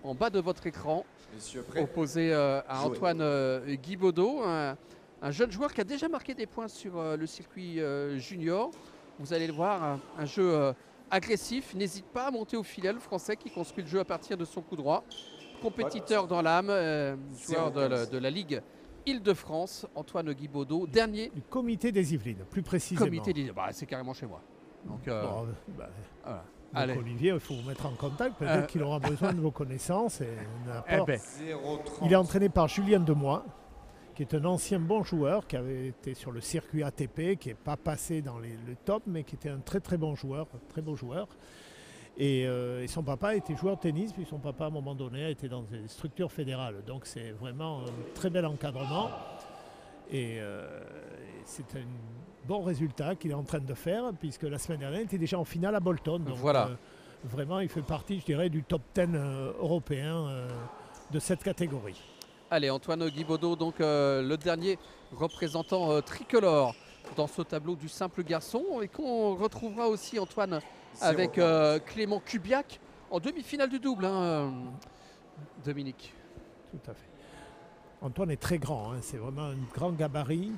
en bas de votre écran, Messieurs prêts. opposé à Antoine Guibaudot, un jeune joueur qui a déjà marqué des points sur le circuit junior. Vous allez le voir, un jeu agressif, n'hésite pas à monter au filet, le Français qui construit le jeu à partir de son coup droit. Compétiteur dans l'âme, joueur de la Ligue Île-de-France, Antoine Guibaudot, dernier Du comité des Yvelines, plus précisément. comité d'Île. Bah, c'est carrément chez moi. Donc, Bon, bah, voilà. donc Allez. Olivier, il faut vous mettre en contact. Peut-être qu'il aura besoin de vos connaissances et un apport. ben. 0,30. Il est entraîné par Julien Demoy, qui est un ancien bon joueur, qui avait été sur le circuit ATP, qui n'est pas passé dans le top, mais qui était un très très bon joueur, très beau joueur. Et son papa était joueur de tennis, puis son papa à un moment donné a été dans des structures fédérales. Donc c'est vraiment un très bel encadrement. Et c'est un bon résultat qu'il est en train de faire, puisque la semaine dernière, il était déjà en finale à Bolton. Donc Voilà. vraiment, il fait partie, je dirais, du top 10 européen de cette catégorie. Allez, Antoine Guibaudot, donc le dernier représentant tricolore dans ce tableau du simple garçon, et qu'on retrouvera aussi, Antoine, avec Clément Kubiak en demi-finale du double, hein, Dominique. Tout à fait. Antoine est très grand, hein, c'est vraiment un grand gabarit.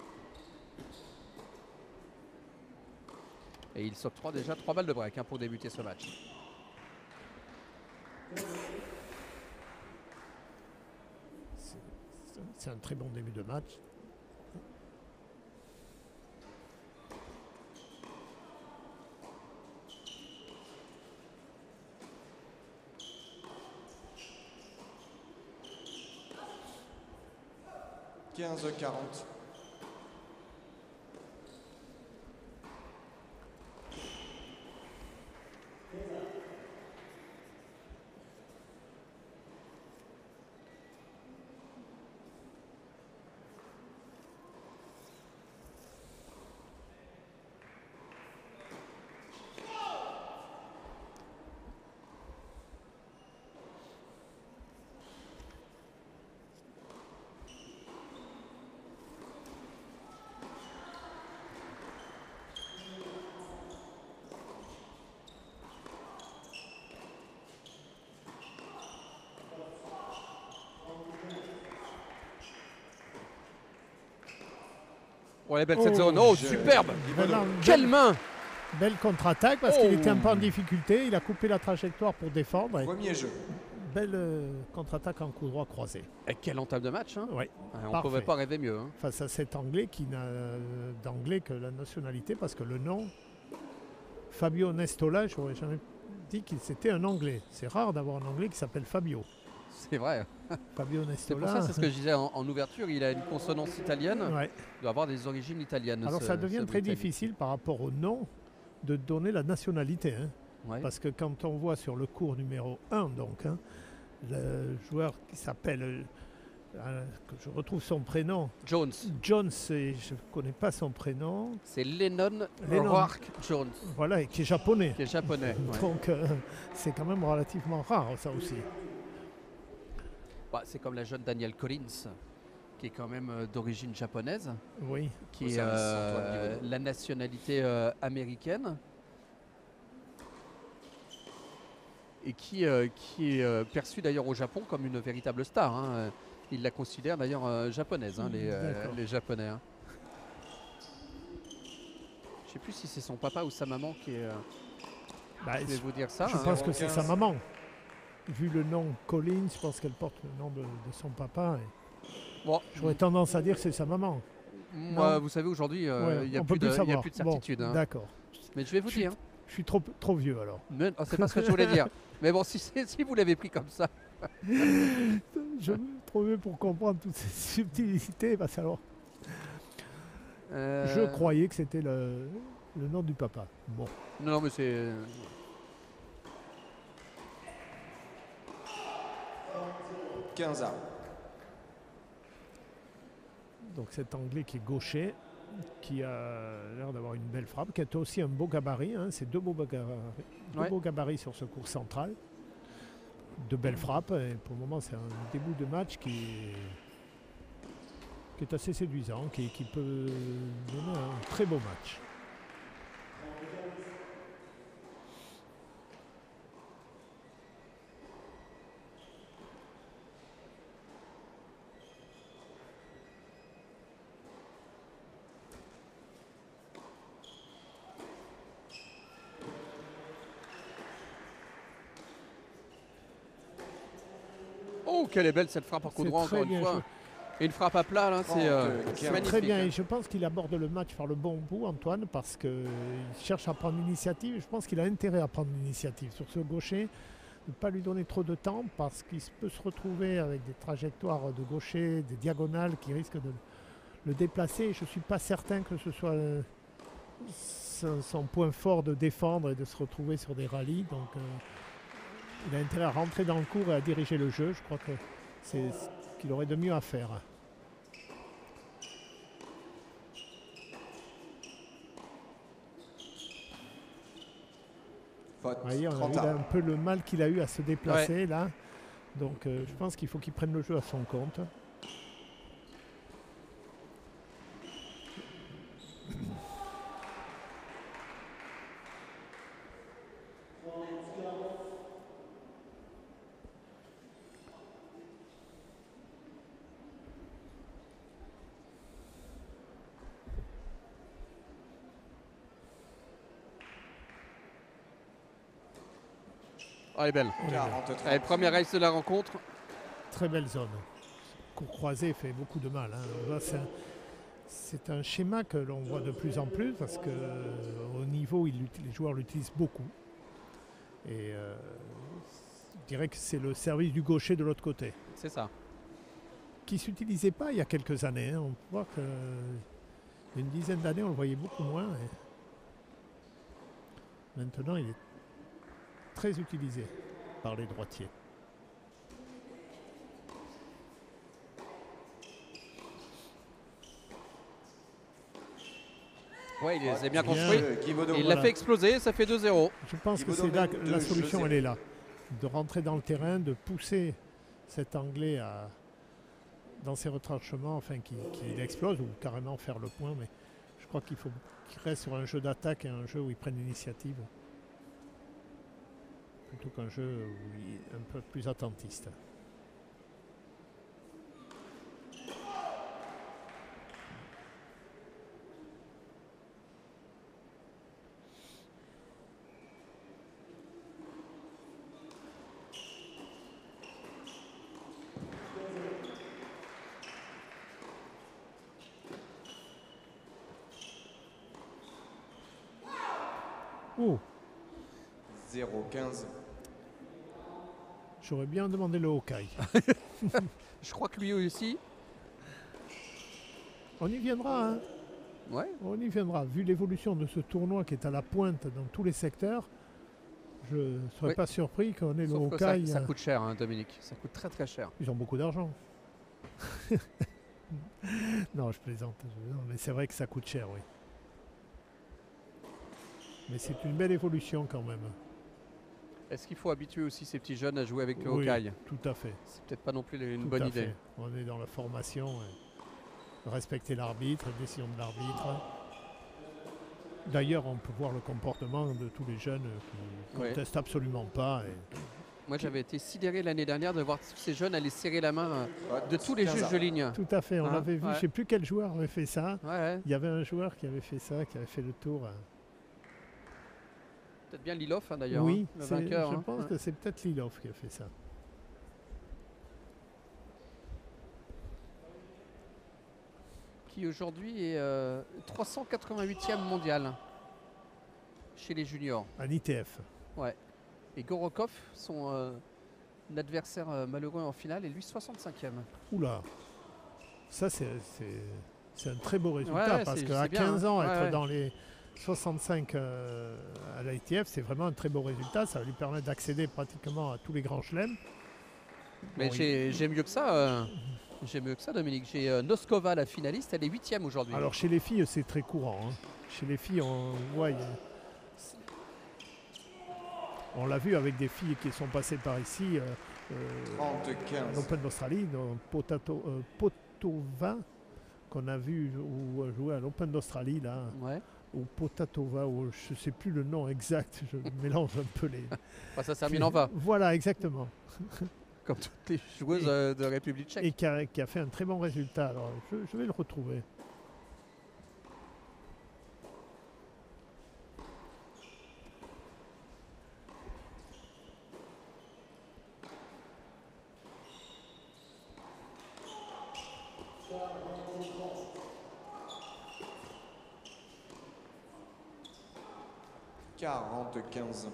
Et il s'octroie déjà 3 balles de break, hein, pour débuter ce match. C'est un très bon début de match. « 15-40. Ouais, belle cette zone. Oh, superbe! Vraiment, Quelle main! belle contre-attaque parce qu'il était un peu en difficulté. Il a coupé la trajectoire pour défendre. Et Premier jeu. belle contre-attaque en coup droit croisé. Et quelle entame de match, hein. Ouais, On ne parfait. pouvait pas rêver mieux, hein. Face à cet Anglais qui n'a d'anglais que la nationalité, parce que le nom, Fabio Nestola, je n'aurais jamais dit que c'était un Anglais. C'est rare d'avoir un Anglais qui s'appelle Fabio. C'est vrai. Fabio C'est Nestola. pour ça, c'est ce que je disais en ouverture, il a une consonance italienne. Ouais. Il doit avoir des origines italiennes. Alors ça devient très Britannique. difficile par rapport au nom de donner la nationalité. Hein. Ouais. Parce que quand on voit sur le cours numéro 1, donc, hein, le joueur qui s'appelle, que je retrouve son prénom, Jones. Jones, et je ne connais pas son prénom, C'est Lennon Lennon. Roark Jones, voilà, et qui est japonais. qui est japonais. Ouais. Donc c'est quand même relativement rare ça aussi. Bah, c'est comme la jeune Danielle Collins, qui est quand même d'origine japonaise, Oui, qui Au est service, Antoine Guibaudot. la nationalité américaine, et qui est perçue d'ailleurs au Japon comme une véritable star, hein. Ils la considèrent d'ailleurs japonaise, hein, D'accord. les Japonais, hein. Je ne sais plus si c'est son papa ou sa maman qui est... bah, je vais vous dire ça. je hein. pense que c'est 0,15. sa maman. Vu le nom Collins, je pense qu'elle porte le nom de son papa. Et Bon, j'aurais tendance à dire que c'est sa maman. moi, Non. vous savez, aujourd'hui, Ouais, il n'y a, on plus peut de- plus il y a savoir. plus de certitude, Bon, hein. d'accord. Mais je vais vous Je suis- dire. Je suis trop vieux alors. Mais, oh, c'est pas ce que je voulais dire. Mais bon, si vous l'avez pris comme ça. Je suis trop vieux pour comprendre toutes ces subtilités. Parce que alors, je croyais que c'était le nom du papa. Bon, Non, mais c'est... 15 à. donc cet Anglais qui est gaucher, qui a l'air d'avoir une belle frappe, qui a aussi un beau gabarit. Hein, c'est deux Ouais. beaux gabarits sur ce cours central. De belles frappes. Et pour le moment, c'est un début de match qui est assez séduisant, qui peut donner un très beau match. Oh, quelle est belle cette frappe en coup C'est droit, très encore une bien fois. joué. Et une frappe à plat, là, c'est 30, magnifique. Très bien, hein. et je pense qu'il aborde le match par le bon bout, Antoine, parce qu'il cherche à prendre l'initiative. Je pense qu'il a intérêt à prendre l'initiative sur ce gaucher, ne pas lui donner trop de temps, parce qu'il peut se retrouver avec des trajectoires de gaucher, des diagonales qui risquent de le déplacer. Je ne suis pas certain que ce soit son point fort de défendre et de se retrouver sur des rallyes. Donc il a intérêt à rentrer dans le cours et à diriger le jeu. Je crois que c'est ce qu'il aurait de mieux à faire. Faute. Vous voyez, on a 30 vu là arbres. un peu le mal qu'il a eu à se déplacer là. Donc je pense qu'il faut qu'il prenne le jeu à son compte. Oh, elle est belle. 40, Allez, première race de la rencontre. Très belle zone. Cours croisé fait beaucoup de mal. hein. Là, c'est un schéma que l'on voit de plus en plus parce qu'au niveau, les joueurs l'utilisent beaucoup. Et je dirais que c'est le service du gaucher de l'autre côté, C'est ça. qui ne s'utilisait pas il y a quelques années. hein. On voit qu'il y a une dizaine d'années, on le voyait beaucoup moins. Et maintenant, il est très utilisé par les droitiers. Ouais, il les a bien Bien. construits. Guy Baudot. Et il l'a Voilà. fait exploser, ça fait 2-0. Je pense que Thibaut c'est là Domen, que la deux solution, jeux, elle est là. De rentrer dans le terrain, de pousser cet Anglais dans ses retranchements, enfin qu'il explose ou carrément faire le point. Mais je crois qu'il faut qu'il reste sur un jeu d'attaque et un jeu où il prenne l'initiative. Plutôt qu'un jeu où il est un peu plus attentiste. Oh, 0, 15. j'aurais bien demandé le Hawkeye. Je crois que lui aussi. On y viendra, hein. Ouais. On y viendra. Vu l'évolution de ce tournoi qui est à la pointe dans tous les secteurs, je ne serais Oui. pas surpris qu'on ait le Sauf que ça, Hawkeye. ça coûte cher, hein, Dominique. Ça coûte très très cher. Ils ont beaucoup d'argent. Non, je plaisante. Non, mais c'est vrai que ça coûte cher, oui. Mais c'est une belle évolution quand même. Est-ce qu'il faut habituer aussi ces petits jeunes à jouer avec le Oui, Hawkeye? tout à fait. C'est peut-être pas non plus une Tout bonne à idée. fait. On est dans la formation. Respecter l'arbitre, la décision de l'arbitre. D'ailleurs, on peut voir le comportement de tous les jeunes qui ne Ouais. contestent absolument pas. Et Moi, j'avais été sidéré l'année dernière de voir tous ces jeunes aller serrer la main Faute. de tous les 15 juges arbres. de ligne. tout à fait, on Hein, l'avait vu. ouais. Je ne sais plus quel joueur avait fait ça. Ouais, Il y avait un joueur qui avait fait ça, qui avait fait le tour. peut-être bien Liloff hein, d'ailleurs, Oui, hein, le c'est- vainqueur. je hein. pense Ouais. que c'est peut-être Lilov qui a fait ça. Qui aujourd'hui est 388e mondial chez les juniors. Un ITF. Et Gorokov, son adversaire malheureux en finale, est lui 65e. Oula, ça c'est un très beau résultat Ouais, parce c'est qu'à bien, 15 ans, hein. être Ouais. dans les 65 à l'ITF, c'est vraiment un très beau résultat. Ça va lui permettre d'accéder pratiquement à tous les grands chelems. Mais Bon, j'ai mieux que ça. J'ai mieux que ça, Dominique. J'ai Noskova, la finaliste, elle est 8e aujourd'hui. Alors chez les filles, c'est très courant. hein. Chez les filles, on l'a vu avec des filles qui sont passées par ici. 30, 15. L'Open d'Australie, Potova, qu'on a vu jouer à l'Open d'Australie, là, Ouais. ou Potatova, ou je ne sais plus le nom exact, je mélange un peu les. Enfin, ça termine en va, Voilà, exactement. comme toutes les joueuses de République tchèque. Et qui a fait un très bon résultat. Alors, je vais le retrouver. 40-15.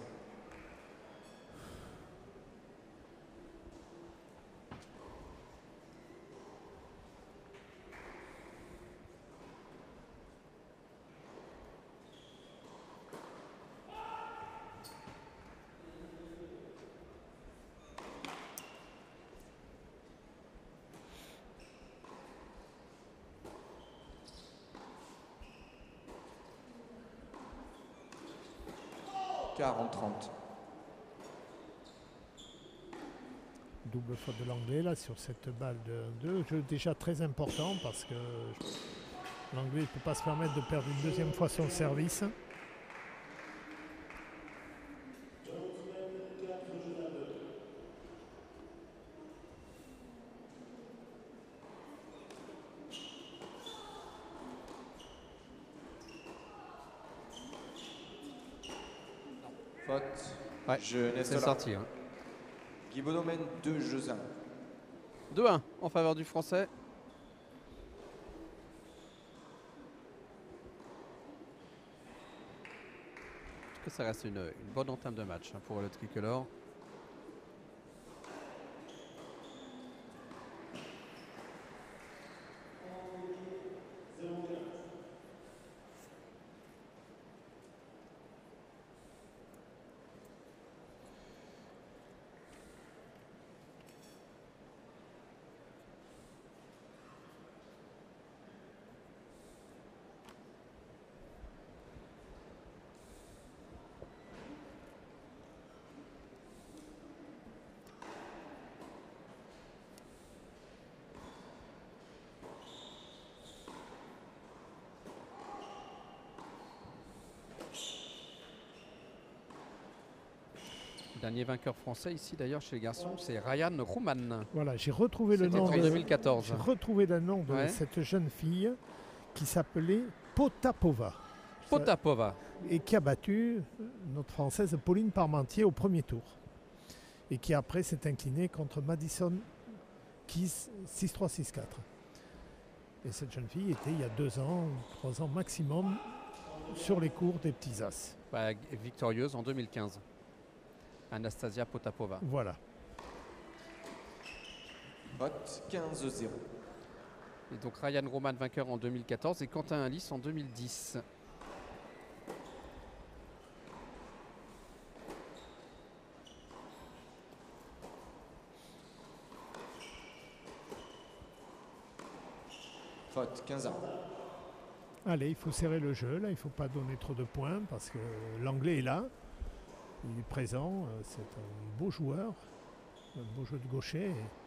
Trente. Double faute de l'anglais là sur cette balle de 2. Jeu déjà très important parce que l'anglais ne peut pas se permettre de perdre une deuxième fois son service. Faute. Ouais, Jeunesse c'est Olympe. sorti. Hein. Guy Baudot mène 2-1. 2-1 en faveur du Français. En tout cas, ça reste une bonne entame de match hein, pour le tricolore. Dernier vainqueur français ici d'ailleurs chez les garçons, c'est Ryan Rouman. Voilà, j'ai retrouvé le C'était nom en de, 2014. j'ai retrouvé le nom de Ouais. cette jeune fille qui s'appelait Potapova Potapova. et qui a battu notre Française Pauline Parmentier au premier tour et qui après s'est inclinée contre Madison Keys 6-3-6-4. Et cette jeune fille était il y a 2 ans, 3 ans maximum sur les cours des petits As. Bah, victorieuse en 2015. Anastasia Potapova. Voilà. Faute 15-0. Et donc Ryan Rouman vainqueur en 2014 et Quentin Alice en 2010. Faute 15-1. Allez, il faut serrer le jeu, là, il ne faut pas donner trop de points parce que l'anglais est là, il est présent, c'est un beau joueur, un beau jeu de gaucher.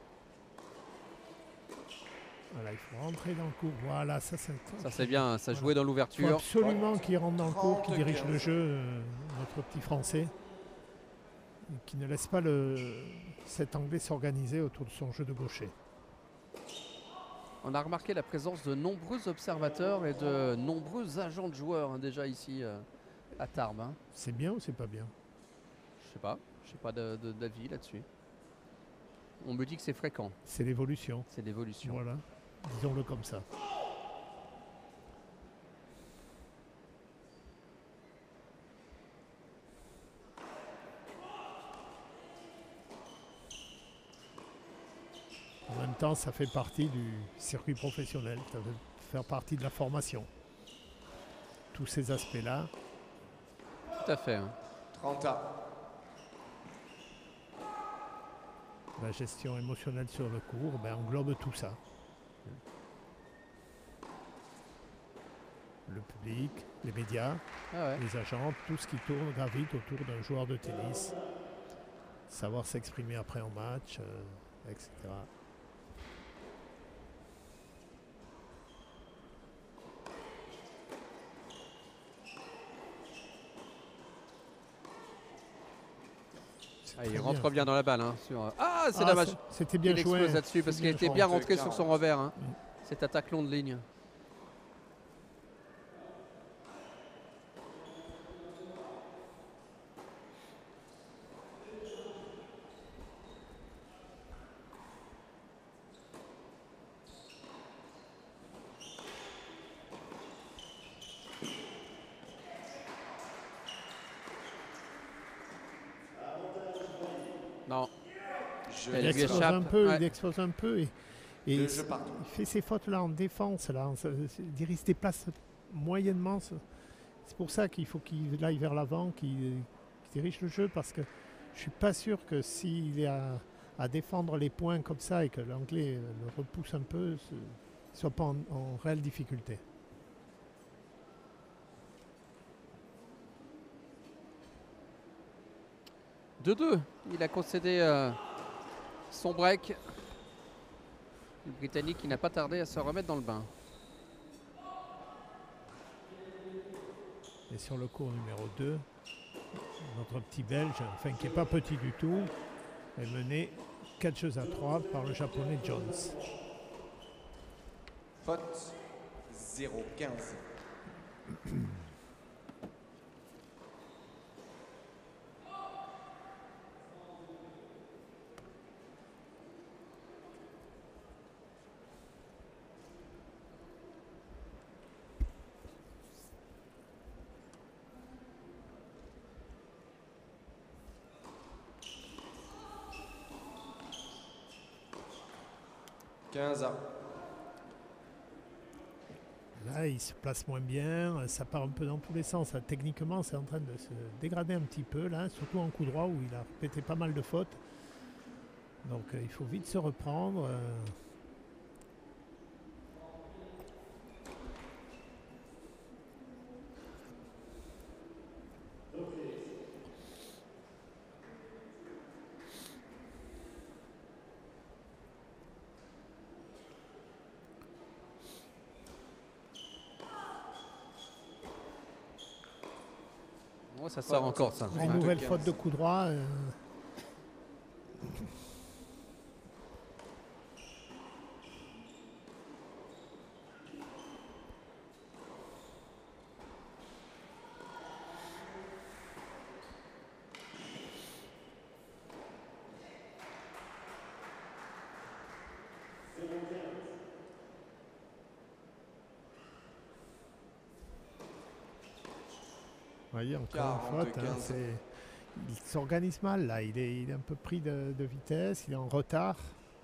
Voilà, il faut rentrer dans le cours. Voilà, ça c'est bien, ça voilà. jouait dans Il faut l'ouverture. absolument qu'il rentre dans le cours, qu'il dirige 30-15. le jeu, notre petit Français, et qui ne laisse pas cet anglais s'organiser autour de son jeu de gaucher. On a remarqué la présence de nombreux observateurs et de nombreux agents de joueurs hein, déjà ici à Tarbes. Hein. C'est bien ou c'est pas bien? Je sais pas d'avis là-dessus. On me dit que c'est fréquent, C'est l'évolution. c'est l'évolution. Voilà, disons-le comme ça. En même temps, ça fait partie du circuit professionnel, ça veut faire partie de la formation. Tous ces aspects-là, Tout à fait. Hein. 30-1. la gestion émotionnelle sur le cours, englobe tout ça. Le public, les médias, Ah ouais. les agents, tout ce qui tourne, gravite autour d'un joueur de tennis. Savoir s'exprimer après en match, etc. C'est Ah, il très rentre bien dans la balle. Hein, Ah, c'est Ah, dommage. C'était bien Il joué. explose là-dessus parce C'est qu'il bien était joué. bien rentré sur son 40. revers. Hein. Mm. Cette attaque longue ligne. Je Elle il lui expose échappe, un peu, ouais. il expose un peu et Deux jeux partout. il fait ces fautes-là en défense. Là, il se déplace moyennement. C'est pour ça qu'il faut qu'il aille vers l'avant, qu'il dirige le jeu, parce que je suis pas sûr que s'il est à défendre les points comme ça et que l'anglais le repousse un peu, il ne soit pas en réelle difficulté. « 2-2. Il a concédé son break. Le Britannique qui n'a pas tardé à se remettre dans le bain. Et sur le cours numéro 2, notre petit Belge, enfin qui n'est pas petit du tout, est mené 4-3 par le japonais Jones. Faute 0-15. Là, il se place moins bien, ça part un peu dans tous les sens. Là, techniquement, c'est en train de se dégrader un petit peu, là, surtout en coup droit où il a répété pas mal de fautes. Donc il faut vite se reprendre. Oh, ça sort encore ça. Une nouvelle faute de coup droit. Vous voyez, encore une faute. Il s'organise mal là, il est un peu pris de vitesse, il est en retard.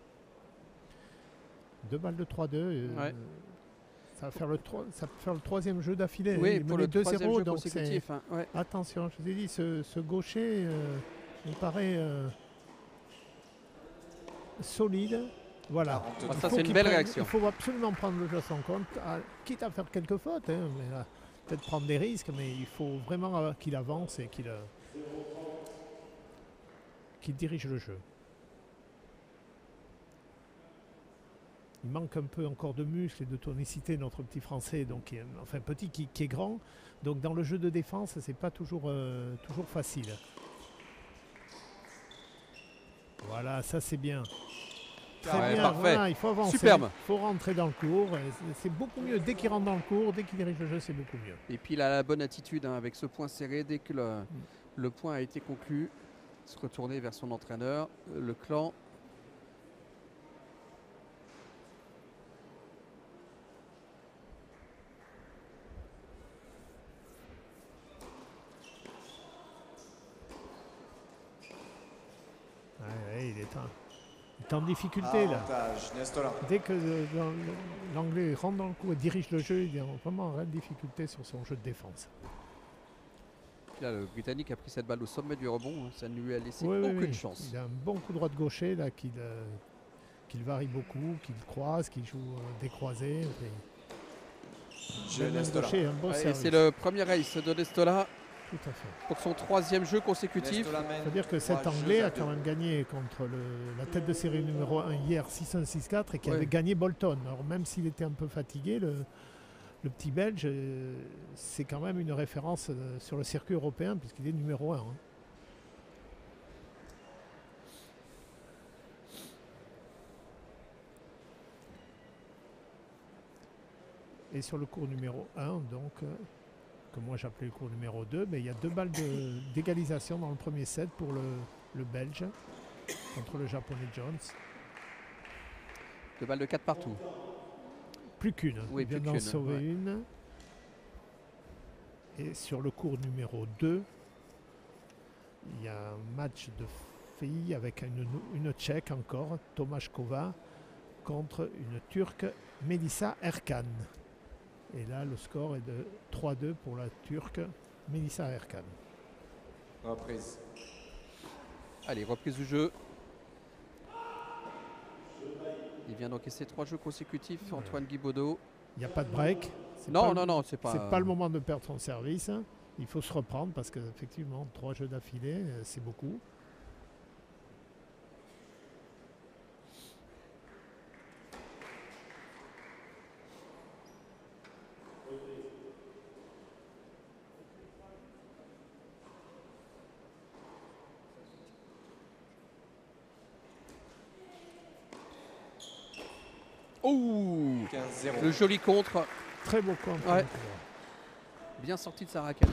2 balles de 3-2. Ouais. Ça va faire le troisième jeu d'affilée. Oui, il pour menait le troisième 2-0, jeu donc consécutif. Hein, ouais. attention, je vous ai dit, ce gaucher il paraît solide. Voilà. Ah, ça, c'est une belle réaction. Il faut absolument prendre le jeu à son compte, quitte à faire quelques fautes, hein, mais peut-être prendre des risques, mais il faut vraiment qu'il avance et qu'il dirige le jeu. Il manque un peu encore de muscle et de tonicité, notre petit Français, donc enfin petit qui est grand. Donc dans le jeu de défense, c'est pas toujours facile. Voilà, ça c'est bien. Très bien, parfait. voilà, il faut avancer. Superbe. Il faut rentrer dans le cours. C'est beaucoup mieux. Dès qu'il rentre dans le cours, dès qu'il dirige le jeu, c'est beaucoup mieux. Et puis il a la bonne attitude hein, avec ce point serré. Dès que le point a été conclu, se retourner vers son entraîneur, le clan. Ouais, il est en difficulté là. Dès que l'anglais rentre dans le coup et dirige le jeu, il est vraiment en réelle difficulté sur son jeu de défense. Là, le Britannique a pris cette balle au sommet du rebond, hein, ça ne lui a laissé Oui, aucune chance. Il a un bon coup droit de gaucher là qu'il varie beaucoup, qu'il croise, qu'il joue des croisés. C'est le premier ace de Lestola. Tout à fait. Pour son troisième jeu consécutif. Il faut dire que cet Anglais a quand même gagné contre la tête de série numéro 1 hier 6-1, 6-4 et qui avait gagné Bolton. Alors même s'il était un peu fatigué, le petit Belge, c'est quand même une référence sur le circuit européen puisqu'il est numéro 1. Hein. Et sur le cours numéro 1, donc, que moi j'appelais le cours numéro 2, mais il y a 2 balles d'égalisation dans le premier set pour le Belge contre le Japonais Jones. 2 balles de 4 partout. Plus qu'une. Oui, il vient d'en sauver une. Et sur le cours numéro 2, il y a un match de filles avec une Tchèque encore, Tomášková, contre une Turque, Melissa Erkan. Et là, le score est de 3-2 pour la Turque, Melissa Erkan. Reprise. Allez, reprise du jeu. Il vient d'encaisser 3 jeux consécutifs, Antoine Guibaudot. Il n'y a pas de break. Non, non, c'est pas... C'est pas le moment de perdre son service. Hein. Il faut se reprendre parce qu'effectivement, 3 jeux d'affilée, c'est beaucoup. Ouh, 15-0. le joli contre, Très beau contre. Ouais. bien sorti de sa raquette.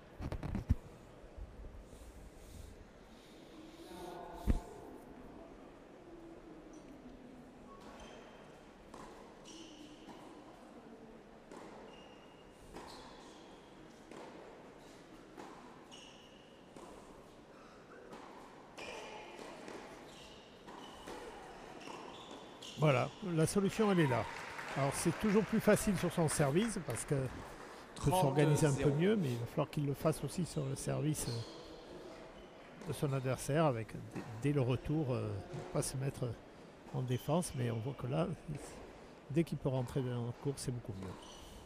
Voilà, la solution elle est là. Alors c'est toujours plus facile sur son service parce que peut s'organiser un peu 30-0. mieux, mais il va falloir qu'il le fasse aussi sur le service de son adversaire avec dès le retour, ne pas se mettre en défense, mais on voit que là, dès qu'il peut rentrer dans la course, c'est beaucoup mieux.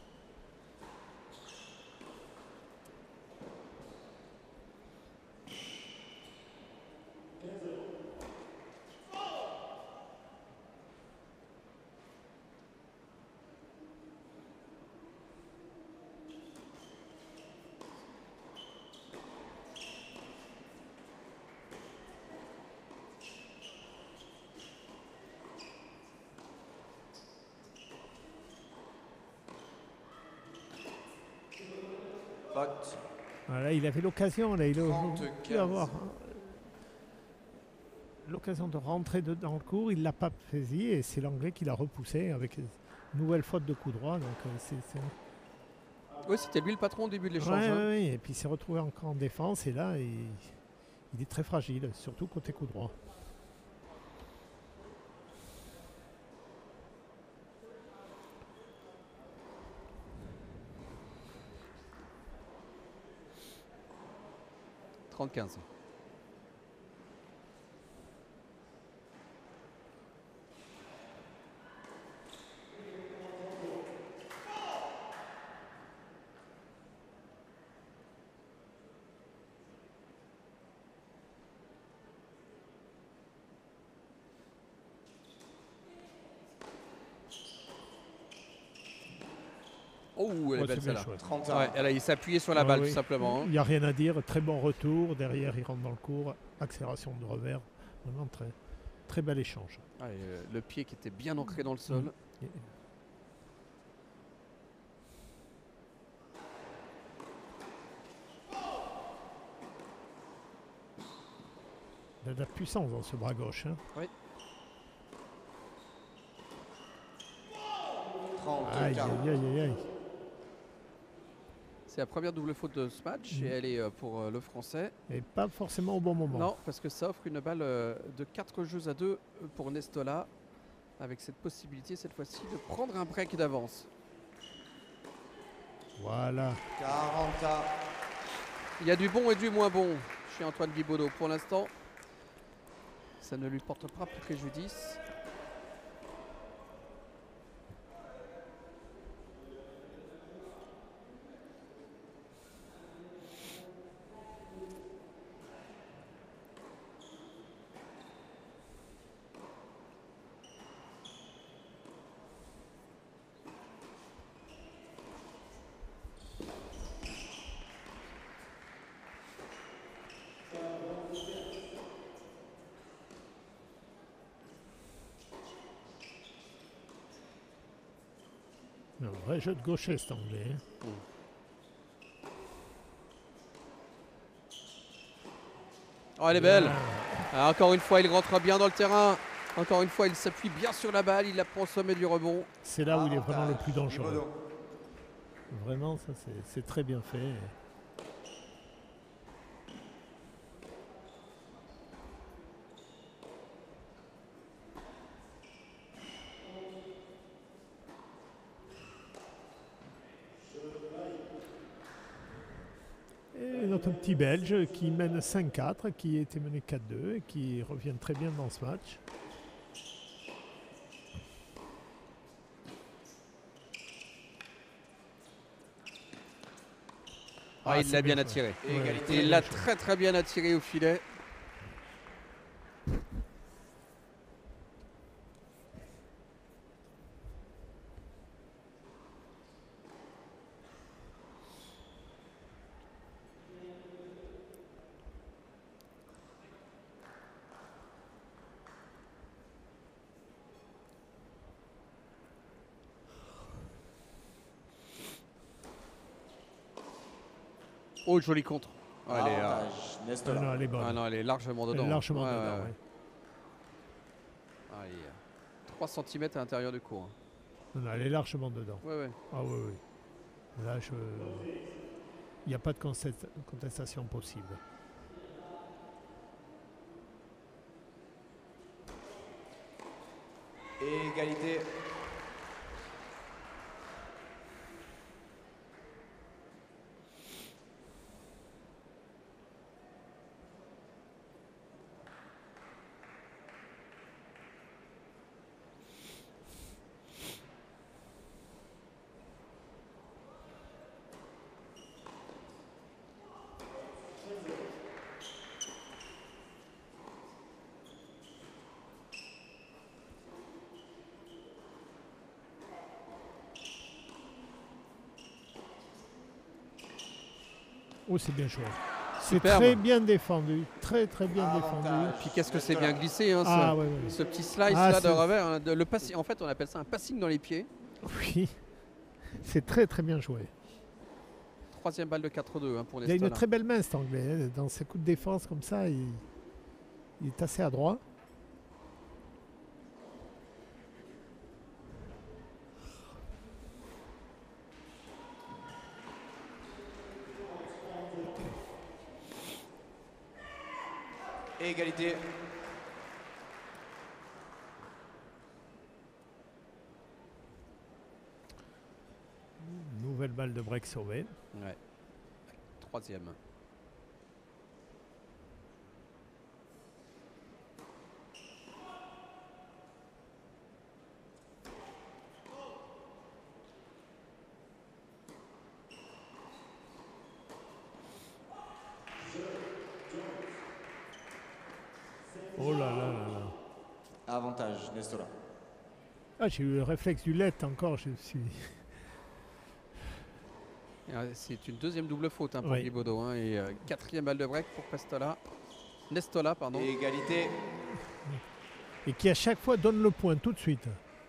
Faute. Voilà, il avait l'occasion, là, il a 30-15. pu avoir l'occasion de rentrer dans le cours, il ne l'a pas saisi et c'est l'anglais qui l'a repoussé avec une nouvelle faute de coup droit. Donc, Oui, c'était lui le patron au début de l'échange. ouais, hein. ouais, et puis il s'est retrouvé encore en défense et là, il est très fragile, surtout côté coup droit. « 30-15. Oh, elle est Ouais, belle c'est bien celle-là. chouette. 31. Ouais, il s'appuyait sur la Ouais, balle oui. tout simplement. hein. Il n'y a rien à dire, très bon retour, derrière il rentre dans le cours, accélération de revers, vraiment très, très bel échange. Allez, le pied qui était bien ancré dans le sol. Et- Il y a de la puissance dans ce bras gauche. Hein. 34. Aïe, aïe, aïe, aïe, aïe. C'est la première double faute de ce match et elle est pour le français. Et pas forcément au bon moment. Non, parce que ça offre une balle de 4 jeux à 2 pour Nestola, avec cette possibilité cette fois-ci de prendre un break d'avance. Voilà. 40. Il y a du bon et du moins bon chez Antoine Guibaudot. Pour l'instant, ça ne lui porte pas préjudice. Un vrai jeu de gaucher cet anglais. Hein. Oh, elle est belle. Ah, Ah, encore une fois, il rentre bien dans le terrain. Encore une fois, il s'appuie bien sur la balle. Il la prend au sommet du rebond. c'est là où il est vraiment le plus dangereux. Guibaudot. Vraiment, ça c'est très bien fait. notre petit Belge qui mène 5-4, qui était mené 4-2 et qui revient très bien dans ce match. Ah, il c'est l'a bien joué. attiré. Et Ouais. égalité. Il l'a très très bien attiré au filet. Oh, joli contre. Ah, elle est, Avantage, Ah Nestola. non, elle est bonne. ah non, elle est largement Elle est dedans. largement Ouais, dedans, ouais, ouais. Ah, il y a 3 cm à l'intérieur du cours. Non, elle est largement dedans. Ouais, ouais. Ah oui, oui. Là, il n'y a pas de contestation possible. Et égalité. Oh, c'est bien joué. C'est Superbe. très bien défendu. Très, très bien défendu. Avantage. Puis qu'est-ce que c'est bien glissé, hein, Ah, ce, ouais, ouais. ce petit slice Ah, là de c'est- revers. Hein, en fait, on appelle ça un passing dans les pieds. Oui. C'est très, très bien joué. Troisième balle de 4-2 hein, pour Il a une Nestola. très belle main, cet Anglais. Hein. Dans ses coups de défense comme ça, il est assez adroit. Et égalité. Nouvelle balle de break sauvée. Ouais. Troisième. Oh là là là là. Avantage, Nestola. Ah, j'ai eu le réflexe du let encore. Je suis... C'est une deuxième double faute hein, pour Oui. Guibaudot. Hein, et quatrième balle de break pour Nestola, pardon. Et égalité. Et qui à chaque fois donne le point tout de suite.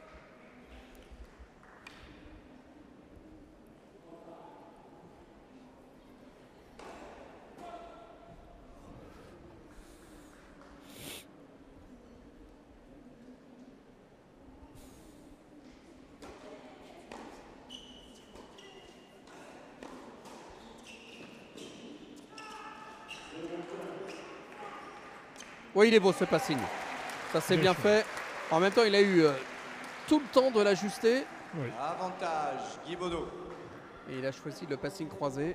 Oui, il est beau ce passing. Ça c'est Bien bien joué. fait. En même temps, il a eu tout le temps de l'ajuster. Oui. Avantage, Guibaudot. Et il a choisi le passing croisé.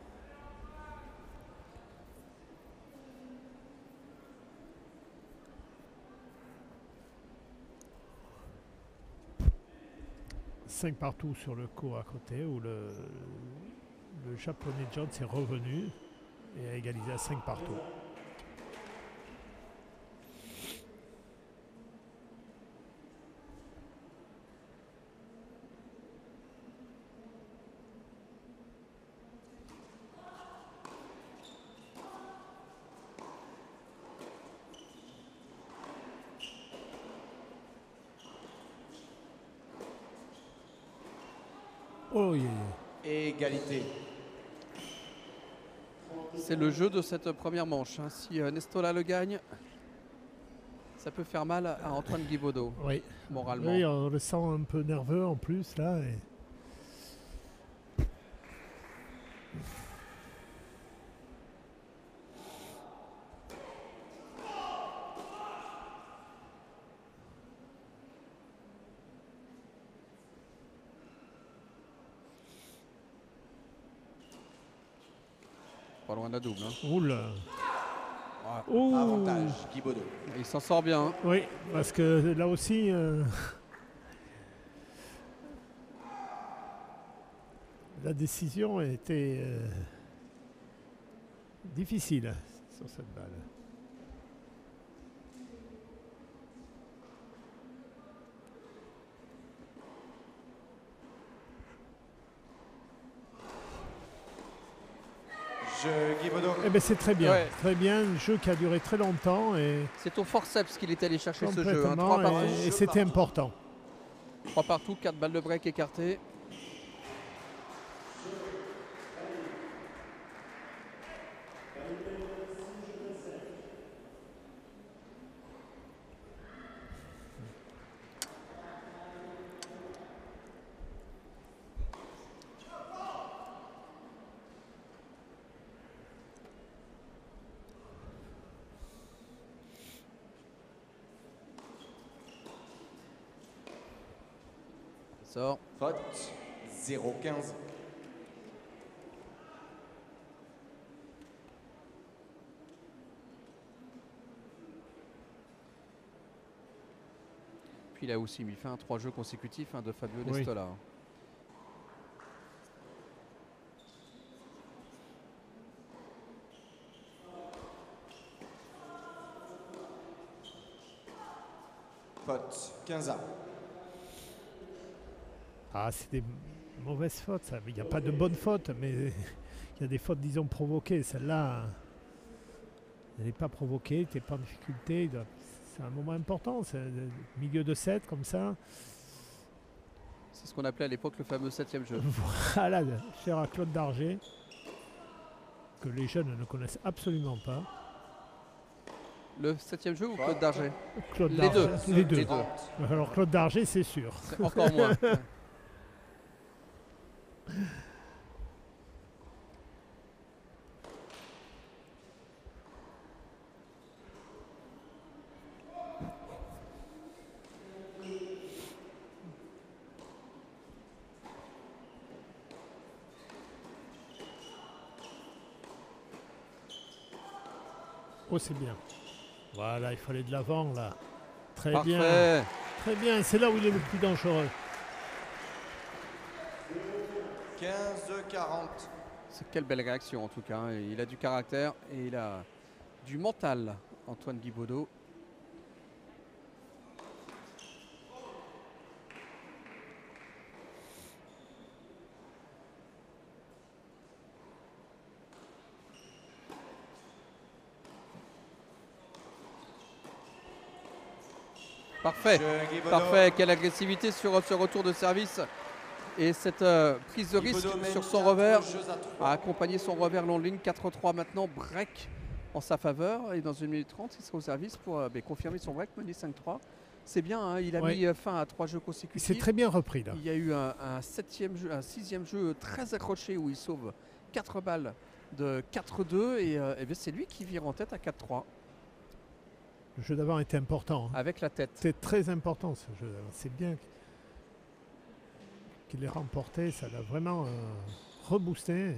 Cinq partout sur le court à côté où le japonais Jones est revenu et a égalisé à 5 partout. Oh yeah. Et égalité. C'est le jeu de cette première manche. Hein. Si Nestola le gagne, ça peut faire mal à Antoine Guibaudot, Oui. moralement. Oui, on le sent un peu nerveux en plus là. Et... pas loin de la double. Hein. Oula. Ouais. Ouh. Avantage, Guy Baudot. Il s'en sort bien. Hein. Oui, parce que là aussi, la décision était difficile sur cette balle. Jeu Guy Baudot. Eh bien c'est très bien, Ouais. très bien, un jeu qui a duré très longtemps et C'est au forceps qu'il est allé chercher ce jeu. Hein. complètement, 3 partout. et c'était important. 3 partout, 4 balles de break écartées. Sort. Faute. 0-15. Puis il a aussi mis fin à 3 jeux consécutifs de Fabio Oui. Nestola. Faute. 15-1. Ah, c'est des mauvaises fautes, ça. Il n'y a pas de bonnes fautes, mais il y a des fautes, disons, provoquées. Celle-là, elle n'est pas provoquée, tu n'es pas en difficulté. C'est un moment important, c'est le milieu de 7 comme ça. C'est ce qu'on appelait à l'époque le fameux 7e jeu. Voilà, cher à Claude Darger, que les jeunes ne connaissent absolument pas. Le 7e jeu ou Claude Darger? Claude Les deux. Darger, les deux. Les deux. Alors Claude Darger, c'est sûr. C'est encore moins. Ouais. Oh, c'est bien. Voilà, il fallait de l'avant là. Très bien. Parfait. Très bien, c'est là où il est le plus dangereux. 15-40. Quelle belle réaction en tout cas. Hein. Il a du caractère et il a du mental, Antoine Guy Baudot. Parfait. Jeu Guy Baudot. Parfait. Quelle agressivité sur ce retour de service. Et cette prise de Guy risque Baudot mène sur son 4 revers jeux à 3. a accompagné son revers long de ligne. 4-3 maintenant, break en sa faveur. Et dans 1 minute 30, il sera au service pour confirmer son break, mener 5-3. C'est bien, hein, il a Ouais. mis fin à 3 jeux Il consécutifs. s'est très bien repris là. Il y a eu un 6e jeu très accroché où il sauve 4 balles de 4-2 et bien c'est lui qui vire en tête à 4-3 Le jeu d'avant était important. Hein. avec la tête. C'était très important ce jeu d'avant. C'est bien qu'il l'ait remporté. Ça l'a vraiment reboosté.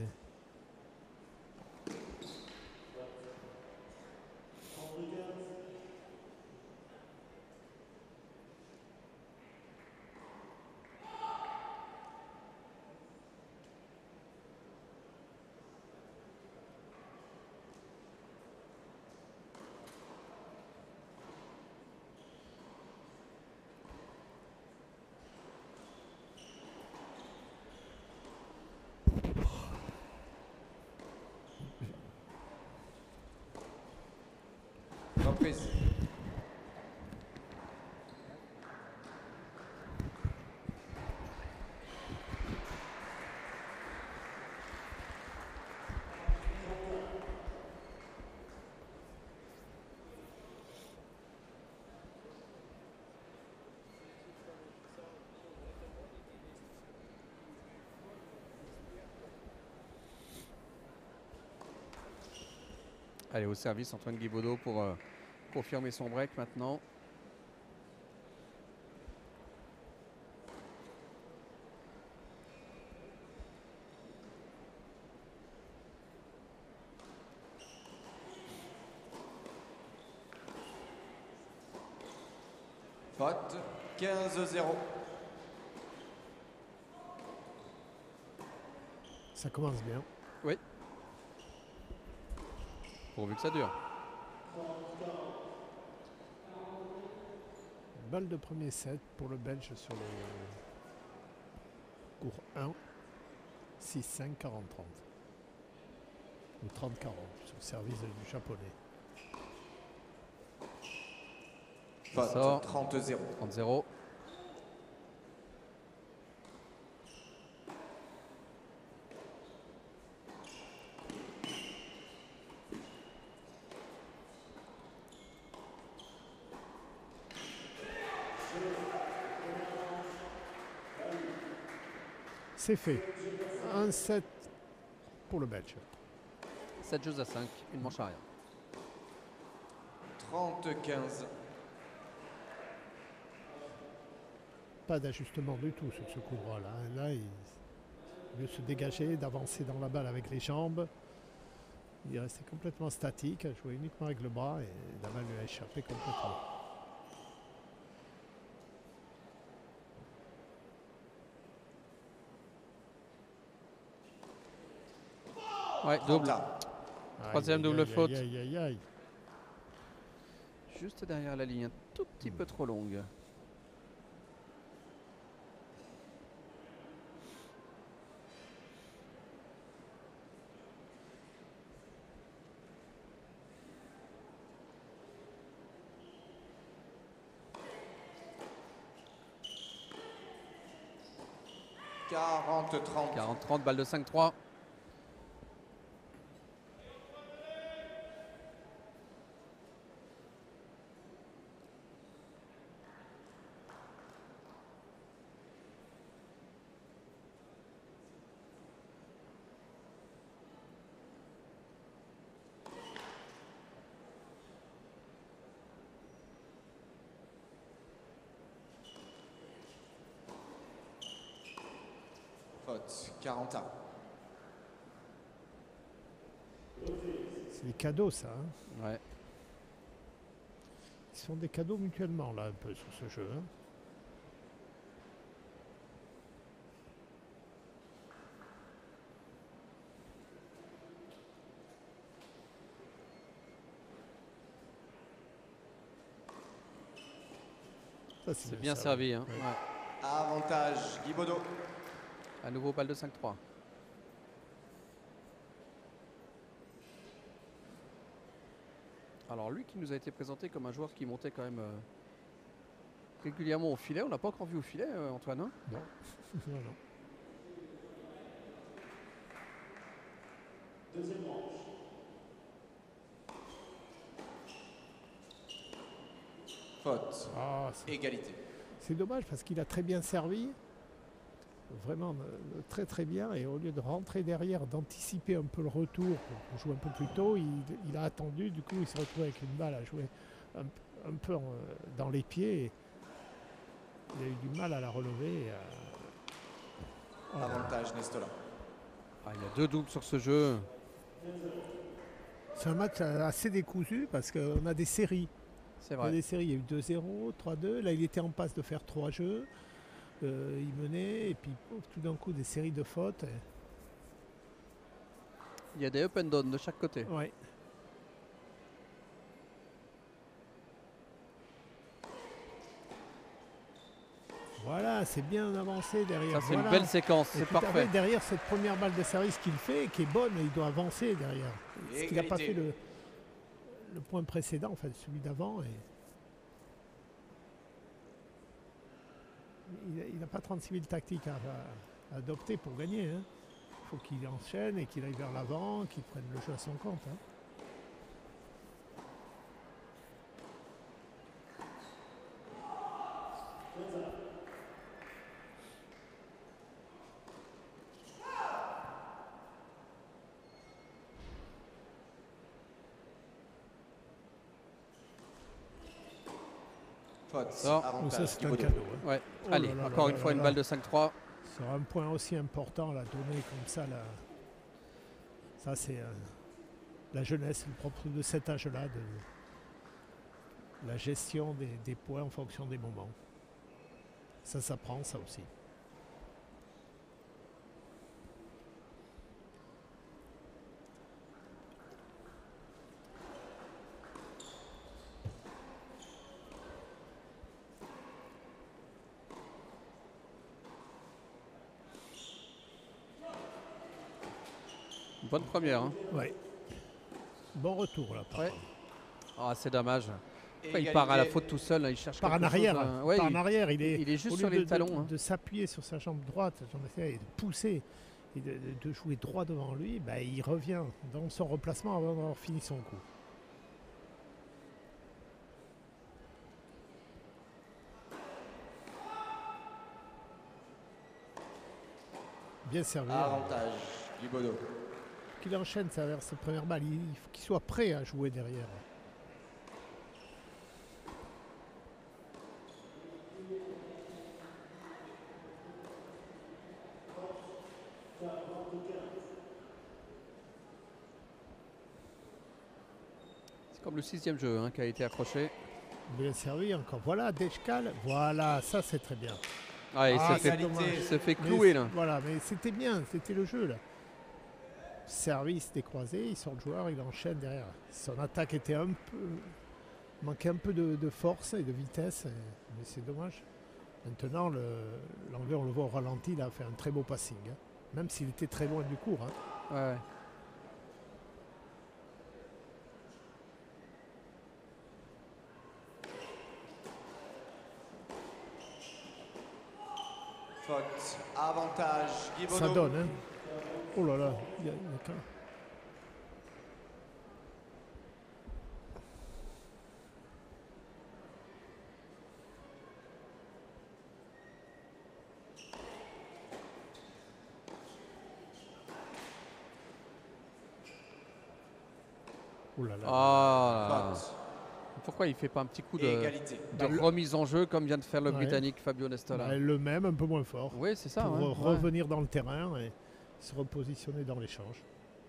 Reprise. Allez, au service Antoine Guy Baudot pour confirmer son break maintenant. Faute. 15-0. Ça commence bien. Oui. Pourvu que ça dure. Balle de premier set pour le Belge sur le cours 1. 6-5, 40-30. Ou 30-40 sur le service du japonais. Faute. sort. 30-0. 30-0. C'est fait. 1-7 pour le Belge. 7 jeux à 5, une manche arrière. 30-15. Pas d'ajustement du tout sur ce coup droit là. Là, il veut se dégager, d'avancer dans la balle avec les jambes. Il est resté complètement statique, jouer uniquement avec le bras et la balle lui a échappé complètement. Ouais, double. Renta. Troisième double faute. Aïe, aïe, aïe. Juste derrière la ligne, un tout petit peu trop longue. « 40-30. 40-30, balle de 5-3. Faute. 40-1. C'est des cadeaux ça. Hein. Ouais. Ils sont des cadeaux mutuellement là un peu sur ce jeu. Hein. Ça, C'est bien servi. Hein. Ouais. Ouais. Avantage. Guy Baudot. À nouveau, balle de 5-3. Alors lui qui nous a été présenté comme un joueur qui montait quand même régulièrement au filet. On l'a pas encore vu au filet, Antoine. Hein. Non. Non, non. Faute. Ah, Égalité. c'est dommage parce qu'il a très bien servi. Vraiment très très bien. Et au lieu de rentrer derrière, d'anticiper un peu le retour pour jouer un peu plus tôt, il a attendu. Du coup, il s'est retrouvé avec une balle à jouer un peu dans les pieds. Et il a eu du mal à la relever. Avantage Nestola. Ah, il y a deux doubles sur ce jeu. C'est un match assez décousu parce qu'on a des séries. C'est Il y a vrai. des séries, il y a eu 2-0, 3-2. Là, il était en passe de faire 3 jeux. Il menait et puis tout d'un coup des séries de fautes. Il y a des up and down de chaque côté. Ouais. Voilà, c'est bien avancé derrière. Ça, c'est Voilà. une belle séquence. Et C'est tout à fait, parfait. derrière cette première balle de service qu'il fait, qui est bonne, il doit avancer derrière. Ce qu'il n'a pas fait Égalité. le point précédent, en fait, celui d'avant. Il n'a pas 36 000 tactiques à adopter pour gagner. Il faut qu'il enchaîne et qu'il aille vers l'avant, qu'il prenne le jeu à son compte. Hein. Faute. Sort. Donc ça, Avantage c'est Guy un Baudot. cadeau. Hein. Ouais. Oh Allez, là là encore là une là fois là une là. balle de 5-3. Sur un point aussi important, la donnée comme ça, ça c'est la jeunesse, le propre de cet âge-là, la gestion des points en fonction des moments. Ça s'apprend, ça aussi. Bonne première. Hein. Ouais. Bon retour là. Par Ouais. contre. Ah, c'est dommage. Après, il Égalité. part à la faute tout seul, là, il cherche Par en quelque arrière. chose, ouais, Par en arrière, il est juste au sur lieu les talons. Hein. de s'appuyer sur sa jambe droite, et de pousser et de jouer droit devant lui, bah, il revient dans son replacement avant d'avoir fini son coup. Bien servi. Avantage, Guibaudot. Qu'il enchaîne sa première balle, il faut qu'il soit prêt à jouer derrière. C'est comme le 6e jeu hein, qui a été accroché. Bien servi encore. Voilà, Deschkal. Voilà, ça c'est très bien. Ah, il Ah, se fait, c'est dommage. il se fait Mais clouer là. Voilà, mais c'était bien, c'était le jeu là. Service décroisé, il sort le joueur, il enchaîne derrière. Son attaque était un peu. Manquait un peu de force et de vitesse, mais c'est dommage. Maintenant, l'anglais, on le voit au ralenti, il a fait un très beau passing. Hein. Même s'il était très loin du cours. Hein. Ouais. Faute, avantage, Guibaudot. Ça donne, hein. Oh là là, il y a quand- Oh là là. Ah. Faute, Pourquoi il fait pas un petit coup de égalité. remise en jeu comme vient de faire le Ouais. Britannique Fabio Nestola? Bah, le même, un peu moins fort. Oui, c'est ça. Pour ouais, ouais. revenir dans le terrain et se repositionner dans l'échange.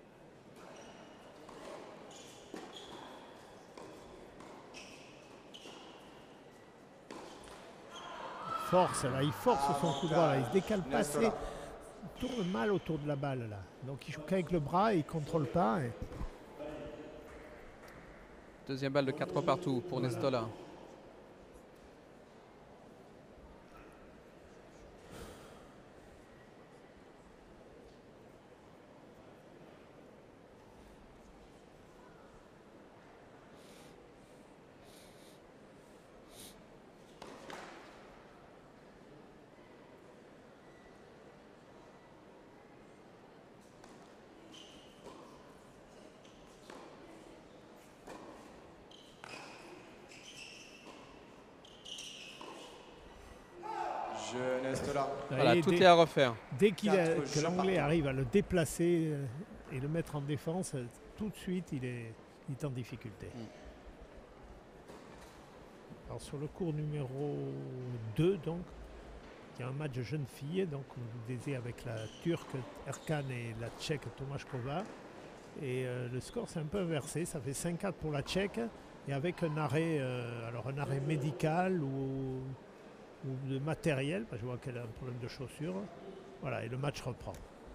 Force, là, il force son coup droit, là, il se décale pas assez, Nestola. il tourne mal autour de la balle là. Donc il joue qu'avec le bras, il contrôle pas. Et... Deuxième balle de 4 partout pour Voilà. Nestola. Je Nestola. Voilà, Et tout dès, est à refaire. dès qu'il a- Quatre que jeux l'anglais partout. arrive à le déplacer et le mettre en défense, tout de suite il est en difficulté. Alors sur le cours numéro 2, donc, il y a un match de jeunes filles, donc vous disiez avec la Turque Erkan et la Tchèque Tomášková. Et le score s'est un peu inversé, ça fait 5-4 pour la Tchèque, et avec un arrêt, un arrêt médical ou de matériel, parce que je vois qu'elle a un problème de chaussure. Voilà, et le match reprend.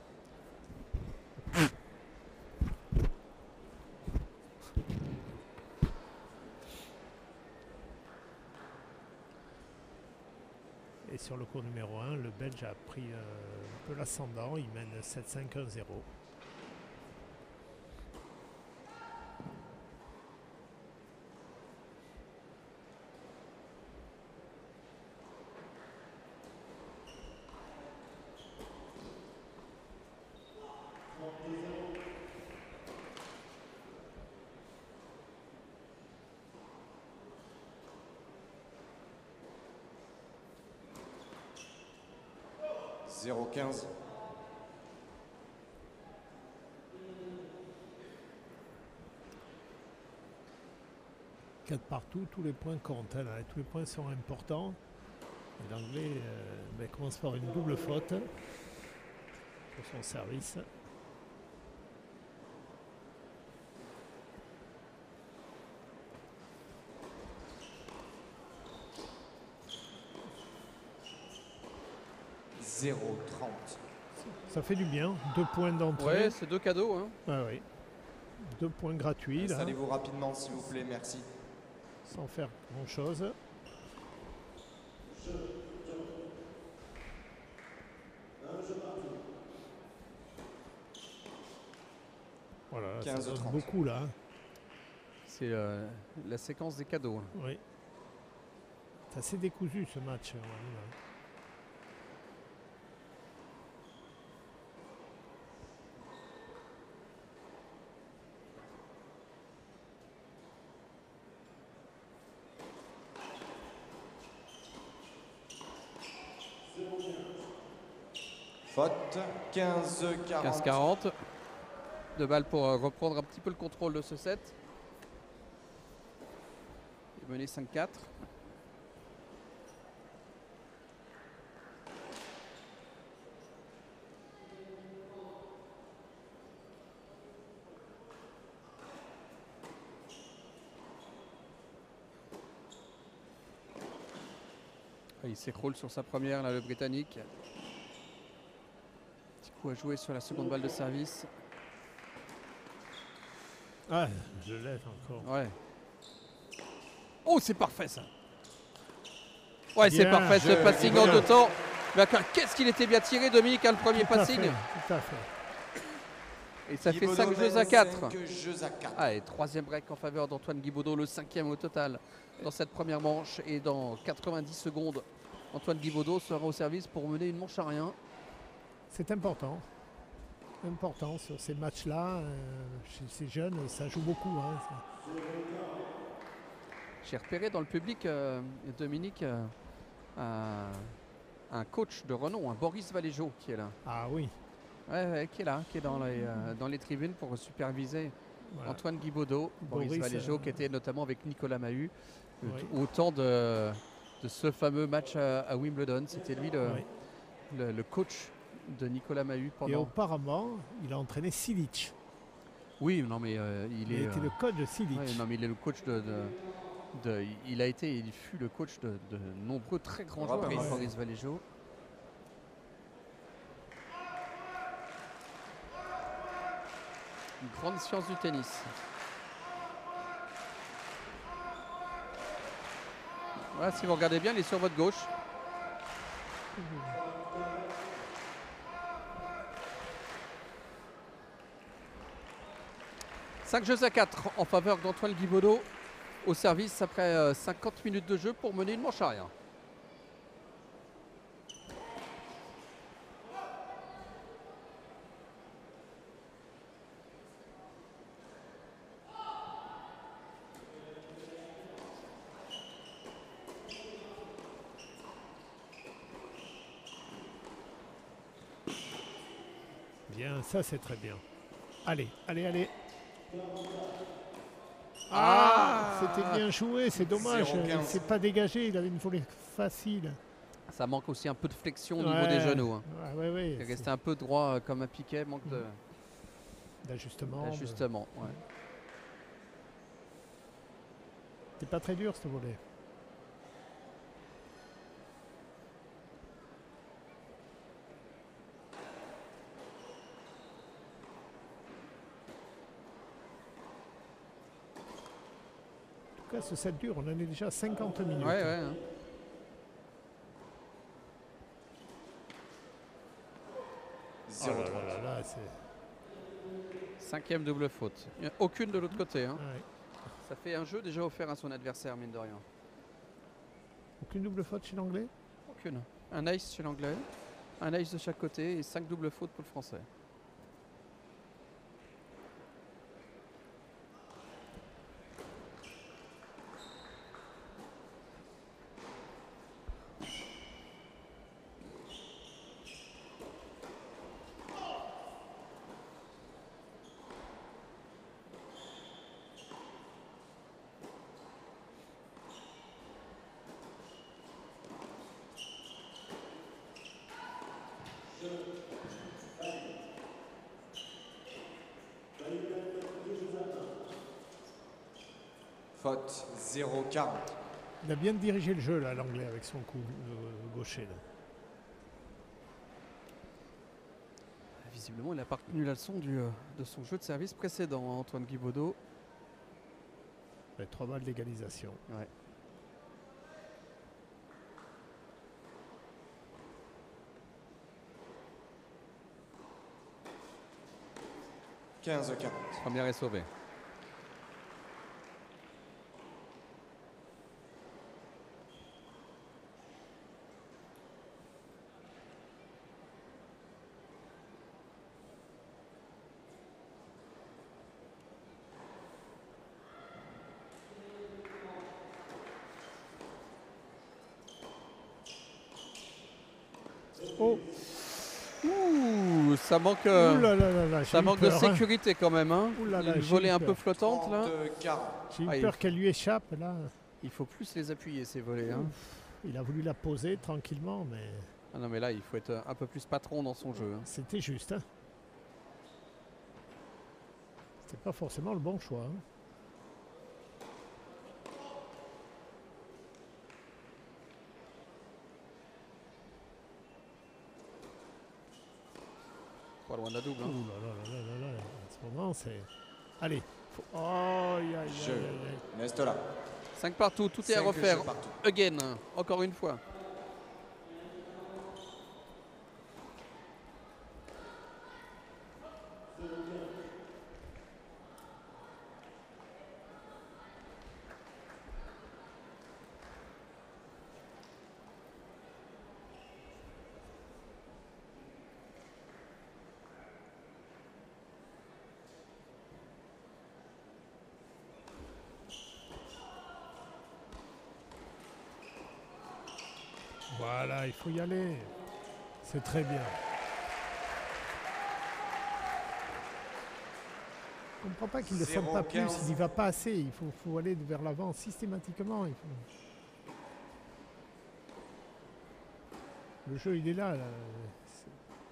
Et sur le cours numéro 1, le Belge a pris un peu l'ascendant, il mène 7-5-1-0. « 0-15. Partout, tous les points comptent, hein, là, tous les points sont importants. Et l'anglais commence par une double faute pour son service. 0,30. Ça fait du bien. 2 points d'entrée. Ouais, c'est 2 cadeaux. Hein. Ah oui. 2 points gratuits là, Installez-vous rapidement, s'il vous plaît, merci. sans faire grand chose. Voilà, ça 15, donne 30. beaucoup là. Hein. C'est la séquence des cadeaux. Hein. Oui. C'est assez décousu ce match. Voilà. Faute 15-40. 15-40. 2 balles pour reprendre un petit peu le contrôle de ce set. Et mener 5-4. Il s'écroule sur sa première, là, le Britannique. Petit coup à jouer sur la seconde balle de service. Ah, je lève encore. Ouais. Oh, c'est parfait ça. Ouais, c'est Bien, parfait ce je- passing en 2 temps. Mais attends, qu'est-ce qu'il était bien tiré, Dominique, hein, le premier Tout à passing. fait, tout à fait. Et ça fait Guibaudot 5 jeux à mène 4. 5 jeux à 4. Ah, et 3e break en faveur d'Antoine Guibaudot, le 5e au total dans cette première manche. Et dans 90 secondes, Antoine Guibaudot sera au service pour mener une manche à rien. C'est important. Important sur ces matchs-là. Chez ces jeunes, ça joue beaucoup. Hein, ça. J'ai repéré dans le public, Dominique, un coach de renom, un Boris Valéjo qui est là. Ah oui. Ouais, qui est là, qui est dans les tribunes pour superviser Voilà. Antoine Guibaudot, Boris Boris, Valéjo, qui était notamment avec Nicolas Mahut Oui. au temps de ce fameux match à Wimbledon. C'était lui Oui. le coach de Nicolas Mahut Et pendant. auparavant, il a entraîné Silic. Oui, non mais il Il est. a été le coach de Silic. Ouais, non mais il est le coach il fut le coach de nombreux très grands joueurs, Reprise. hein, Boris Valéjo. Une grande science du tennis. Voilà, si vous regardez bien, il est sur votre gauche. Cinq jeux à 4 en faveur d'Antoine Guibaudot au service après 50 minutes de jeu pour mener une manche à rien. Bien, ça c'est très bien. Allez, allez, allez. C'était bien joué, c'est dommage. 0,15. Il ne s'est pas dégagé, il avait une volée facile. Ça manque aussi un peu de flexion au niveau Ouais. des genoux. Hein. Ouais, Il est resté un peu droit comme un piquet, manque d'ajustement. d'ajustement. Ouais. C'est pas très dur ce volet. En tout cas, ce set dure, on en est déjà à 50 minutes. Ouais, ouais, hein. Oh là là là là, c'est... Cinquième double faute. Il n'y a aucune de l'autre côté. Hein. ouais. Ça fait un jeu déjà offert à son adversaire, mine de rien. Aucune double faute chez l'anglais? Aucune. Un ace chez l'anglais, un ace de chaque côté et 5 doubles fautes pour le français. Faute 0,40. Il a bien dirigé le jeu là, l'anglais, avec son coup gaucher. Là. visiblement, il n'a pas retenu la leçon de son jeu de service précédent, hein, Antoine Guibaudot. 3 balles d'égalisation. Ouais. 15-40. Première est sauvée. Oh, Ouh, ça manque, ouh là là là là, j'ai ça eu manque de peur, hein. sécurité quand même. Hein. Ouh là là, Une j'ai volée eu un peu peur. flottante là. 32-40. J'ai eu Ah, peur qu'elle lui échappe là. Il faut plus les appuyer ces volées. Hein. Il a voulu la poser tranquillement, mais Ah non mais là il faut être un peu plus patron dans son jeu. Hein. c'était juste. Hein. C'était pas forcément le bon choix. Hein. Pas loin de la double. Hein. Ouh là là là là là là. En ce moment, c'est. Allez. Oh, aïe, aïe, aïe, Je aïe, aïe. reste là. 5 partout, tout est à 5 refaire. jeux partout. Again, encore une fois. Voilà, il faut y aller. C'est très bien. Je ne comprends pas qu'il ne sonne pas plus, 0-15. il n'y va pas assez. Il faut aller vers l'avant systématiquement. Il faut... Le jeu, il est là. C'est-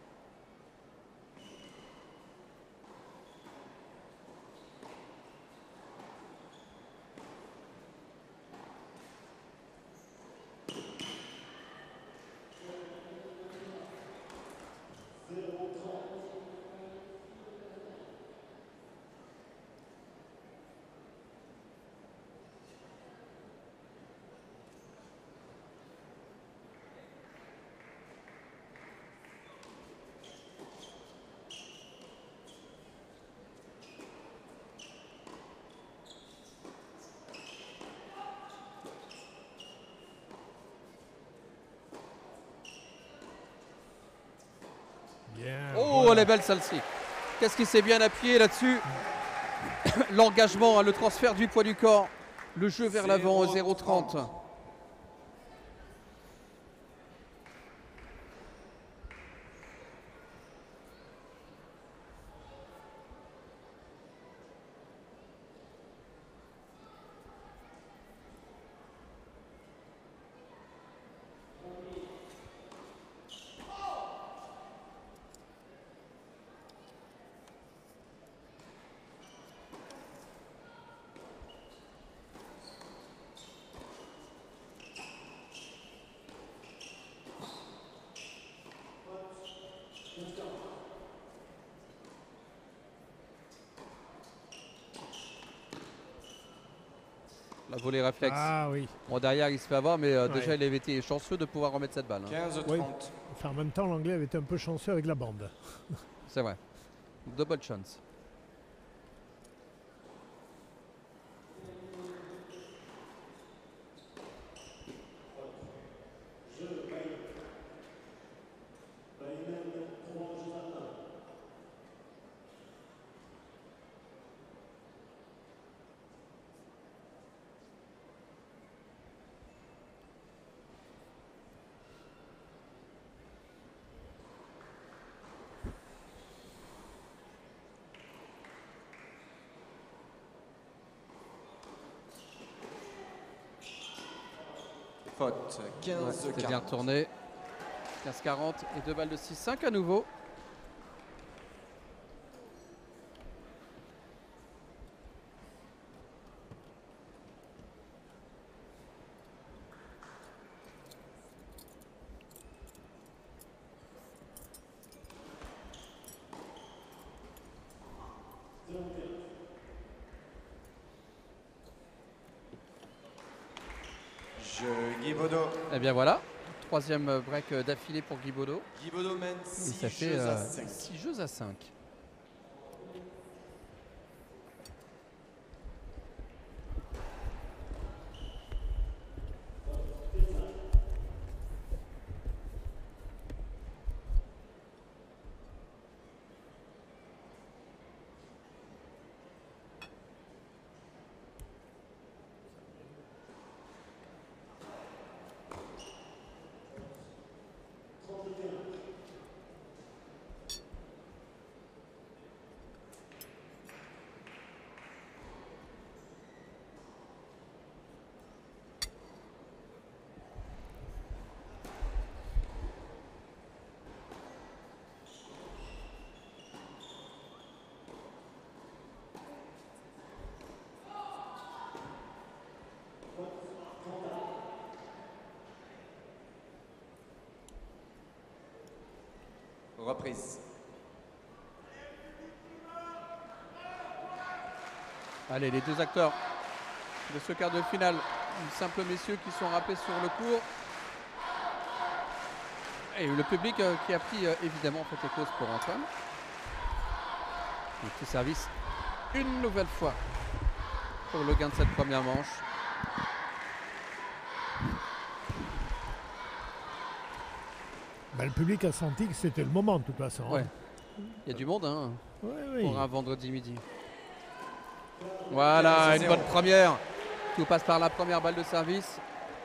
Bien. Oh, voilà. elle est belle celle-ci. Qu'est-ce qui s'est bien appuyé là-dessus? L'engagement, hein, le transfert du poids du corps. Le jeu vers l'avant, 0,30. La volée réflexe. Ah oui. Bon, derrière, il se fait avoir, mais déjà, Ouais. il avait été chanceux de pouvoir remettre cette balle. Hein. 15-30. Oui. Enfin, en même temps, l'anglais avait été un peu chanceux avec la bande. C'est vrai. Double chance. Faute. Ouais, c'était bien 15-40. retourné. 15-40 et 2 balles de 6-5 à nouveau. Guibaudot. Et bien voilà, troisième break d'affilée pour Guibaudot. Guibaudot mène Et 6 ça fait jeux à 5. 6 jeux à 5. Reprise. Allez, les deux acteurs de ce quart de finale, les simples messieurs qui sont rappelés sur le court. Et le public qui a pris évidemment en fait les causes pour Antoine. Le petit service une nouvelle fois pour le gain de cette première manche. Ben, le public a senti que c'était le moment de toute façon. Ouais. Il y a du monde hein, Oui. pour un vendredi midi. Voilà, une bonne première. Tout passe par la première balle de service.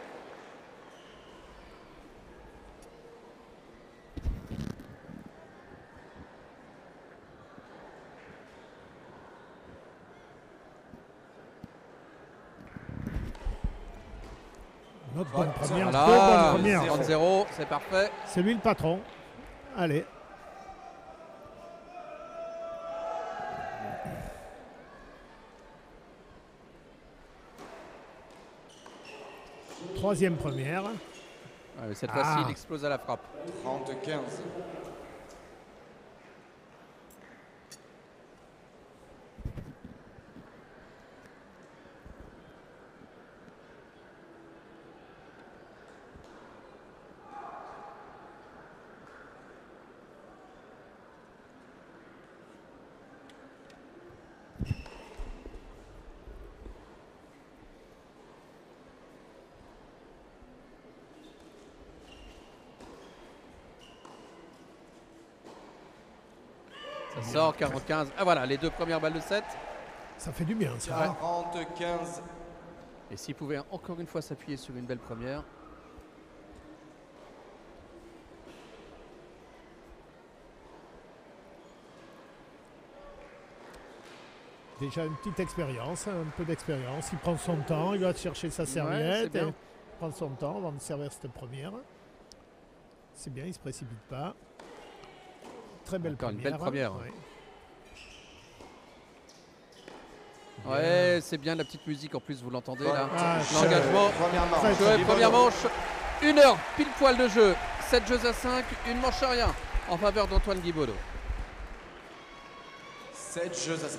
Une autre bonne première. Voilà, Deux bonnes premières. 0-0, c'est parfait. C'est lui le patron. Allez. Troisième première. Ouais, mais cette fois-ci, il explose à la frappe. 30-15. Ça sort 40-15. Ah voilà, les deux premières balles de 7. Ça fait du bien ça. 40-15. Et s'il pouvait encore une fois s'appuyer sur une belle première. Déjà une petite expérience, un peu d'expérience. Il prend son temps, il va chercher sa c'est serviette. bien. Il prend son temps avant de servir cette première. C'est bien, il ne se précipite pas. Très belle Encore une première. belle première. Ouais. Ouais, c'est bien la petite musique en plus, vous l'entendez là. Ah, L'engagement. Première manche. Très, Joël, Guibaudot. première manche, 1 heure, pile poil de jeu. 7 jeux à 5, une manche à rien en faveur d'Antoine Guibaudot. 7 jeux à 5.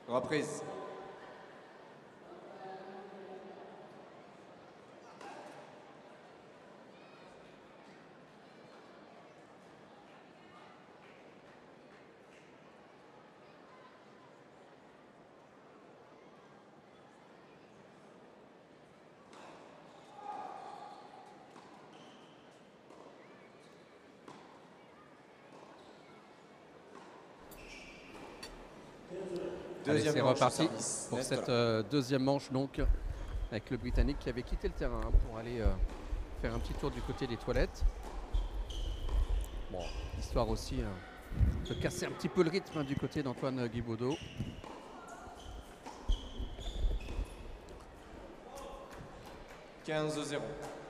Reprise. Allez, c'est manche, reparti service, pour Nestola. cette deuxième manche donc avec le Britannique qui avait quitté le terrain pour aller faire un petit tour du côté des toilettes. Bon, histoire aussi de casser un petit peu le rythme du côté d'Antoine Guibaudot. « 15-0.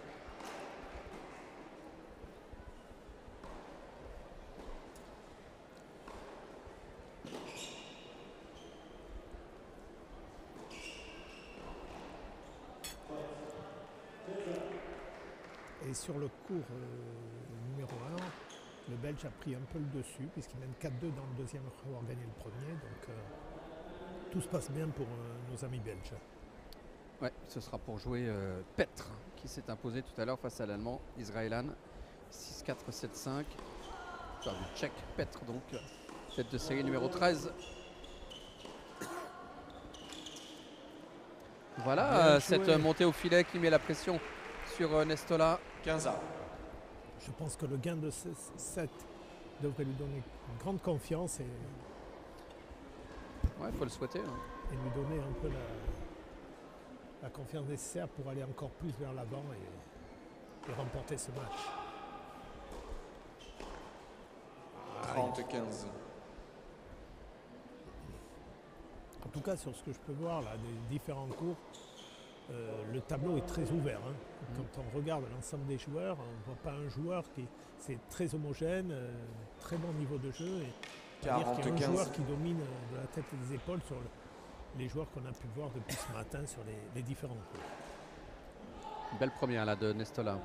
Et sur le cours numéro 1, le Belge a pris un peu le dessus, puisqu'il mène 4-2 dans le deuxième après avoir gagné le premier. Donc tout se passe bien pour nos amis belges. Ouais, ce sera pour jouer Petr qui s'est imposé tout à l'heure face à l'Allemand Israelan 6-4, 7-5. Enfin, le Tchèque Petr donc, tête de série numéro 13. Voilà Bien cette joué. montée au filet qui met la pression sur Nestola. 15-1. Je pense que le gain de 7 devrait lui donner une grande confiance et Ouais, il faut le souhaiter. Hein. lui donner un peu la confiance nécessaire pour aller encore plus vers l'avant et remporter ce match. 30-15. En tout cas, sur ce que je peux voir là, des différents cours, le tableau est très ouvert. Hein. Quand on regarde l'ensemble des joueurs, on ne voit pas un joueur c'est très homogène, très bon niveau de jeu. Et c'est-à-dire qu'il y a un 40-15. joueur qui domine de la tête et des épaules sur les joueurs qu'on a pu voir depuis ce matin sur les différents cours. Belle première là de Nestola.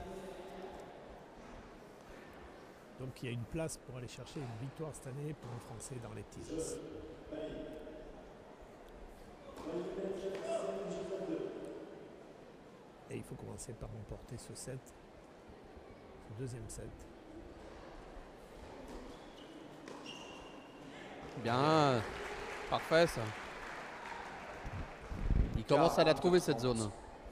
Donc il y a une place pour aller chercher une victoire cette année pour un Français dans les petits as. Et il faut commencer par remporter ce set, ce deuxième set. Bien, parfait ça. Il commence à la trouver cette zone.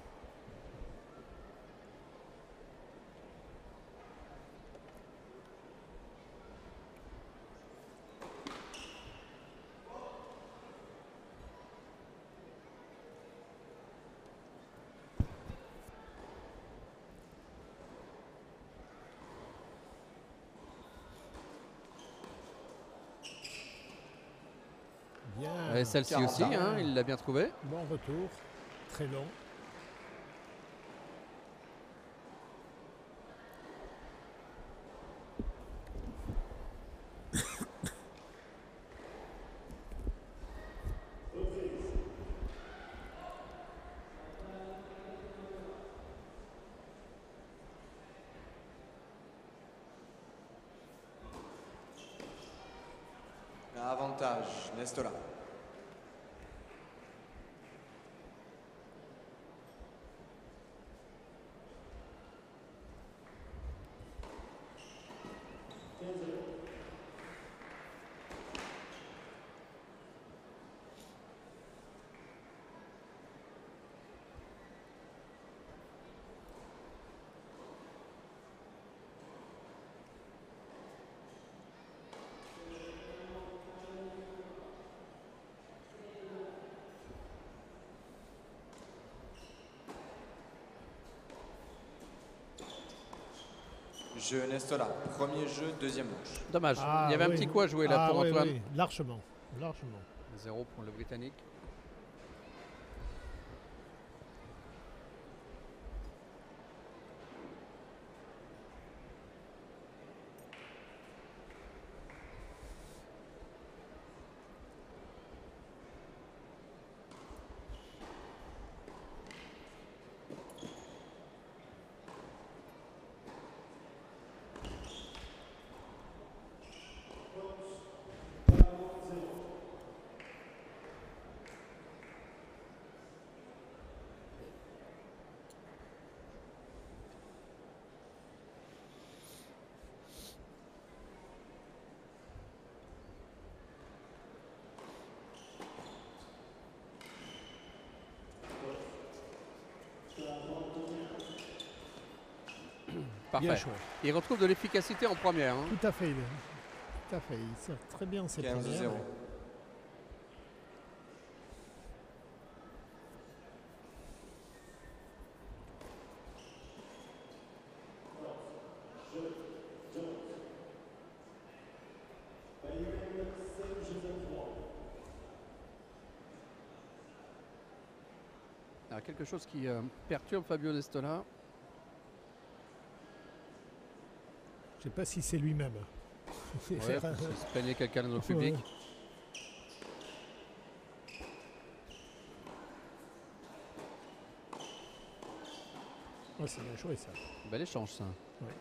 Bien, Et celle-ci 40. aussi, hein, il l'a bien trouvé. bon retour, très long. Avantage, Nestola. Jeu Nestola. Premier jeu, deuxième manche. Dommage, Ah, il y avait un oui. petit coup à jouer là pour oui, Antoine. oui, largement, largement. 0 pour le Britannique. Parfait. Bien joué. Il retrouve de l'efficacité en première. Hein. Tout à fait. Tout à fait. Il sert très bien ses 15-0. premières. Alors, quelque chose qui perturbe Fabio Destola. Je ne sais pas si c'est lui-même. Ouais, se plaignait quelqu'un dans le public. Ouais, c'est bien joué ça. Bel échange ça. Ouais.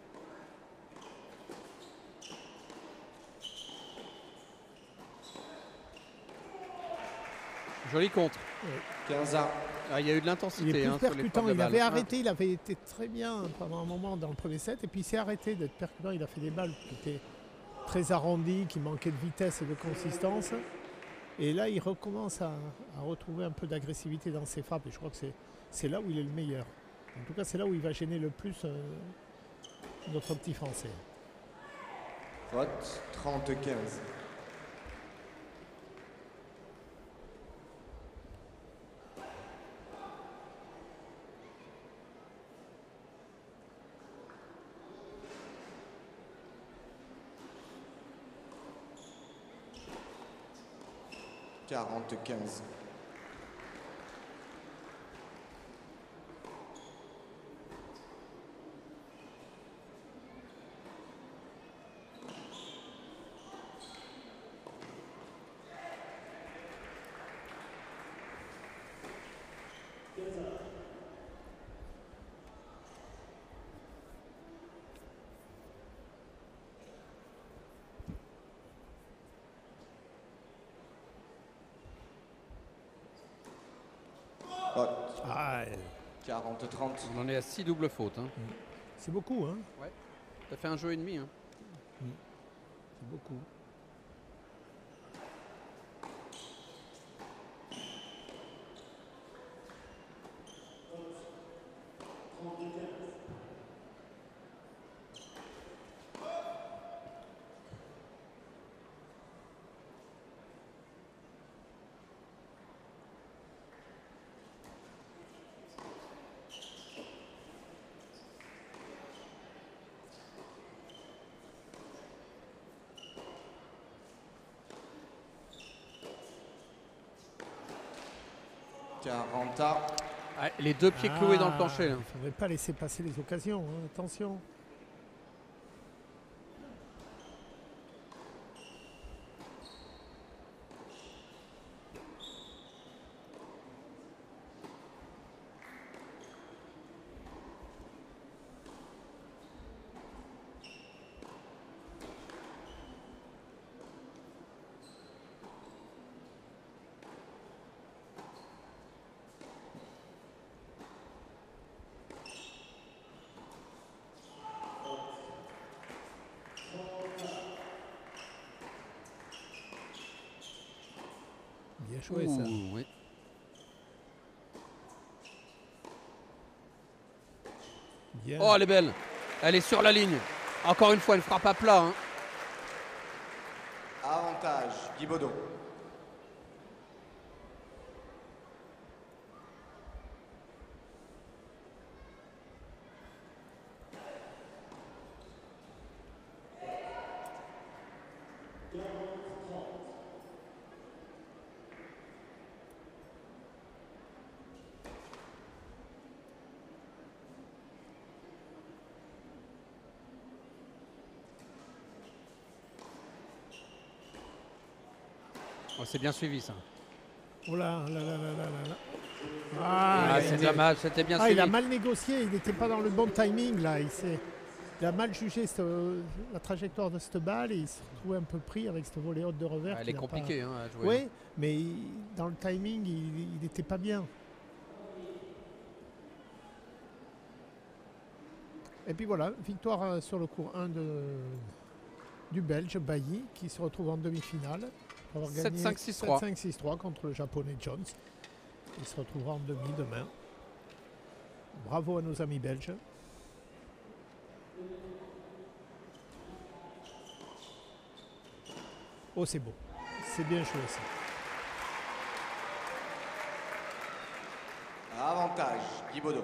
Joli contre. 15-1. Ah, il y a eu de Il l'intensité. est plus Hein, sur les percutant. frappes de Il avait balle. arrêté, il avait été très bien pendant un moment dans le premier set. Et puis il s'est arrêté d'être percutant. Il a fait des balles qui étaient très arrondies, qui manquaient de vitesse et de consistance. Et là, il recommence à retrouver un peu d'agressivité dans ses frappes. Et je crois que c'est là où il est le meilleur. En tout cas, c'est là où il va gêner le plus notre petit Français. Faute 30-15. « 40-15. Faute. Ah, 40-30. On en est à 6 doubles fautes. Hein. c'est beaucoup, hein. Ça fait un jeu et demi. Hein. C'est beaucoup. Ah, les deux pieds cloués dans le plancher. Là. Il ne faudrait pas laisser passer les occasions, hein. Attention. Bien joué ça. Oui. Bien. Oh, elle est belle. Elle est sur la ligne. Encore une fois, une frappe à plat. Hein. Avantage, Guy Baudot. Oh, c'est bien suivi ça. Oh là là là là là là. Ah, c'est dommage, c'était bien suivi. Il a mal négocié, il n'était pas dans le bon timing là. Il a mal jugé la trajectoire de cette balle et il s'est retrouvé un peu pris avec cette volée haute de revers. Elle est compliquée hein, à jouer. Oui, mais dans le timing, il n'était pas bien. Et puis voilà, victoire sur le cours 1 du Belge Bailly qui se retrouve en demi-finale. 7-5-6-3. 7-5-6-3 contre le japonais Jones. Il se retrouvera en demi demain. Bravo à nos amis belges. Oh, c'est beau. C'est bien joué ça. Avantage, Guy Baudot.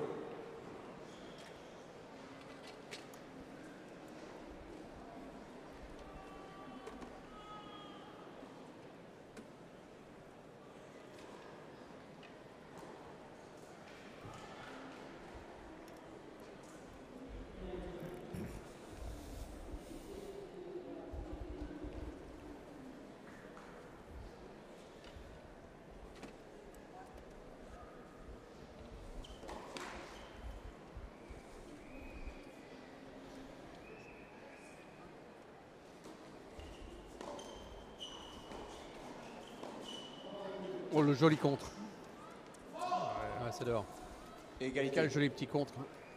Oh, le joli contre. Ouais, c'est dehors. Égalité. Quel joli petit contre.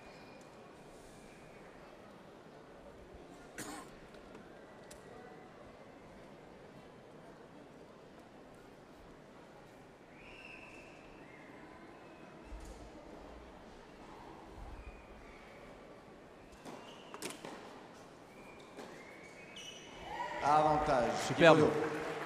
Avantage, Superbe. Guy Baudot.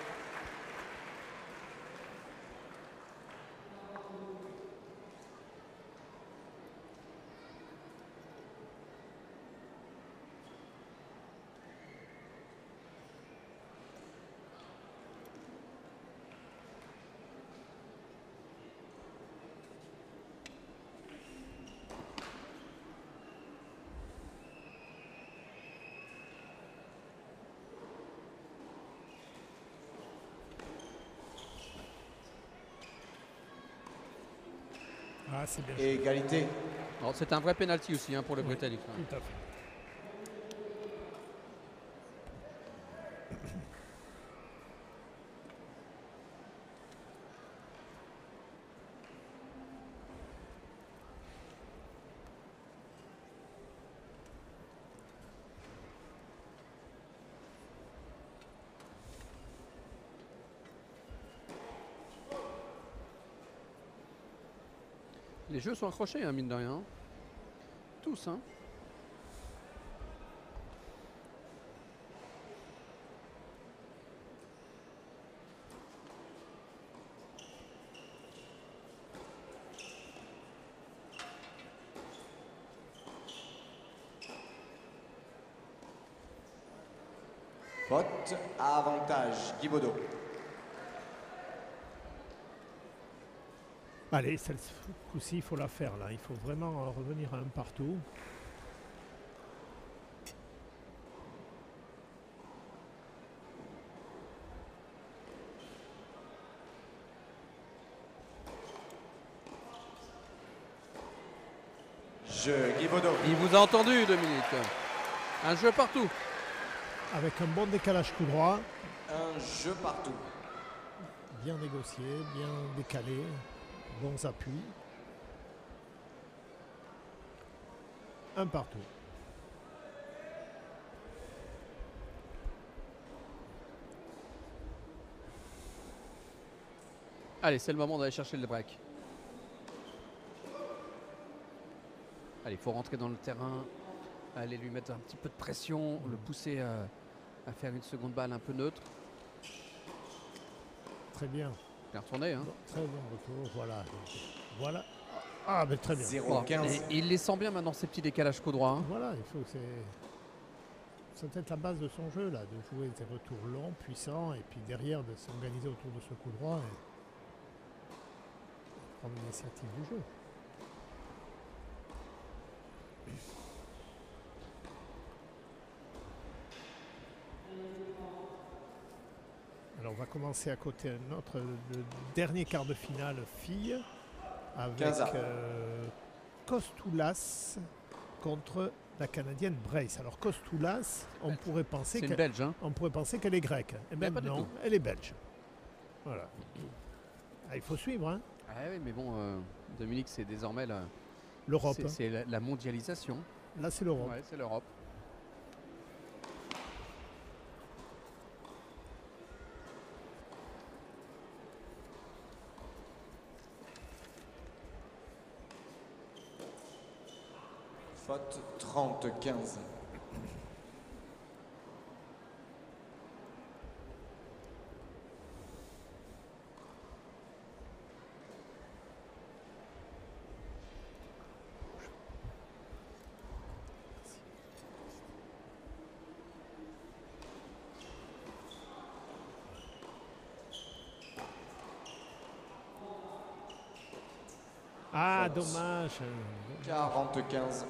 Ah, c'est bien joué. Égalité. Alors, c'est un vrai penalty aussi hein, pour le Britannique. Hein. Tout à fait. Les jeux sont accrochés, hein, mine de rien. Tous. Hein. Faute, avantage, Guy Baudot. Allez, ce coup-ci, il faut la faire là. Il faut vraiment revenir à un partout. Jeu, Guy Baudot. Il vous a entendu, Dominique. Un jeu partout. Avec un bon décalage coup droit, Un jeu partout. bien négocié, bien décalé, bons appuis. Un partout. Allez, c'est le moment d'aller chercher le break. Allez, il faut rentrer dans le terrain. Aller lui mettre un petit peu de pression, le pousser à faire une seconde balle un peu neutre. Très bien. Bien retourné. Hein. Bon, très bon retour. Voilà. Voilà. Ah, mais très bien. 0-15. Et il les sent bien maintenant, ces petits décalages coup droit. Hein. Voilà, il faut que c'est peut-être la base de son jeu là, de jouer des retours longs, puissants, et puis derrière de s'organiser autour de ce coup droit et prendre l'initiative du jeu. Alors on va commencer à côté notre le dernier quart de finale filles avec 15 ans. Kostoulas contre la Canadienne Brace. Alors Kostoulas, on pourrait penser C'est une qu'elle belge. Hein. on pourrait penser qu'elle est grecque. Et Mais même pas du non, tout. elle est belge. Voilà. Ah, il faut suivre, hein. Ah oui, mais bon, Dominique, c'est désormais L'Europe. Hein. c'est la mondialisation. Là, c'est l'Europe. Ouais, c'est l'Europe. Faute 30-15. Ah, dommage. 40-15.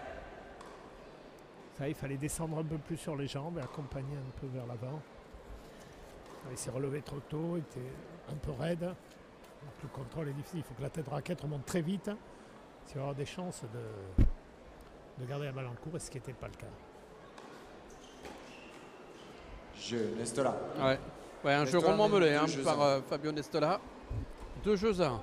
Ça, il fallait descendre un peu plus sur les jambes et accompagner un peu vers l'avant. Il s'est relevé trop tôt, il était un peu raide. Donc, le contrôle est difficile. Il faut que la tête de raquette remonte très vite s'il va avoir des chances de garder la balle en cours, et ce qui n'était pas le cas. Jeu Nestola. Ouais, un jeu Nestola rondement mène mené 2 jeux par à 1. Fabio Nestola. 2 jeux à 1.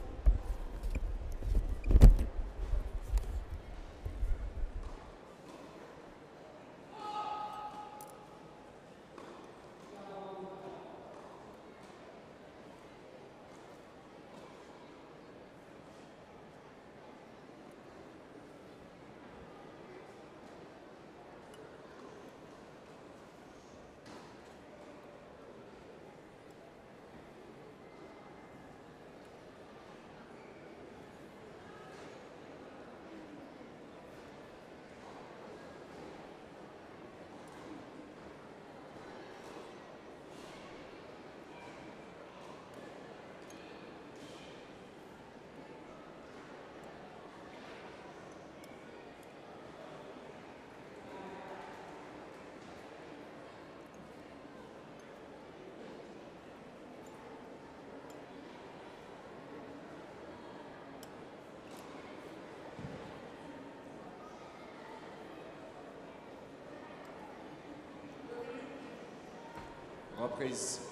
Reprise.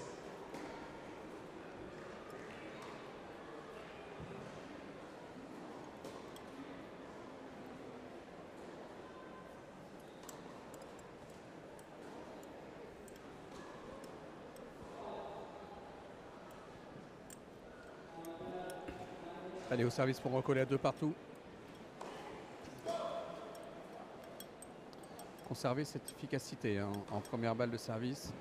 Allez au service pour recoller à 2 partout. Conserver cette efficacité hein, en première balle de service.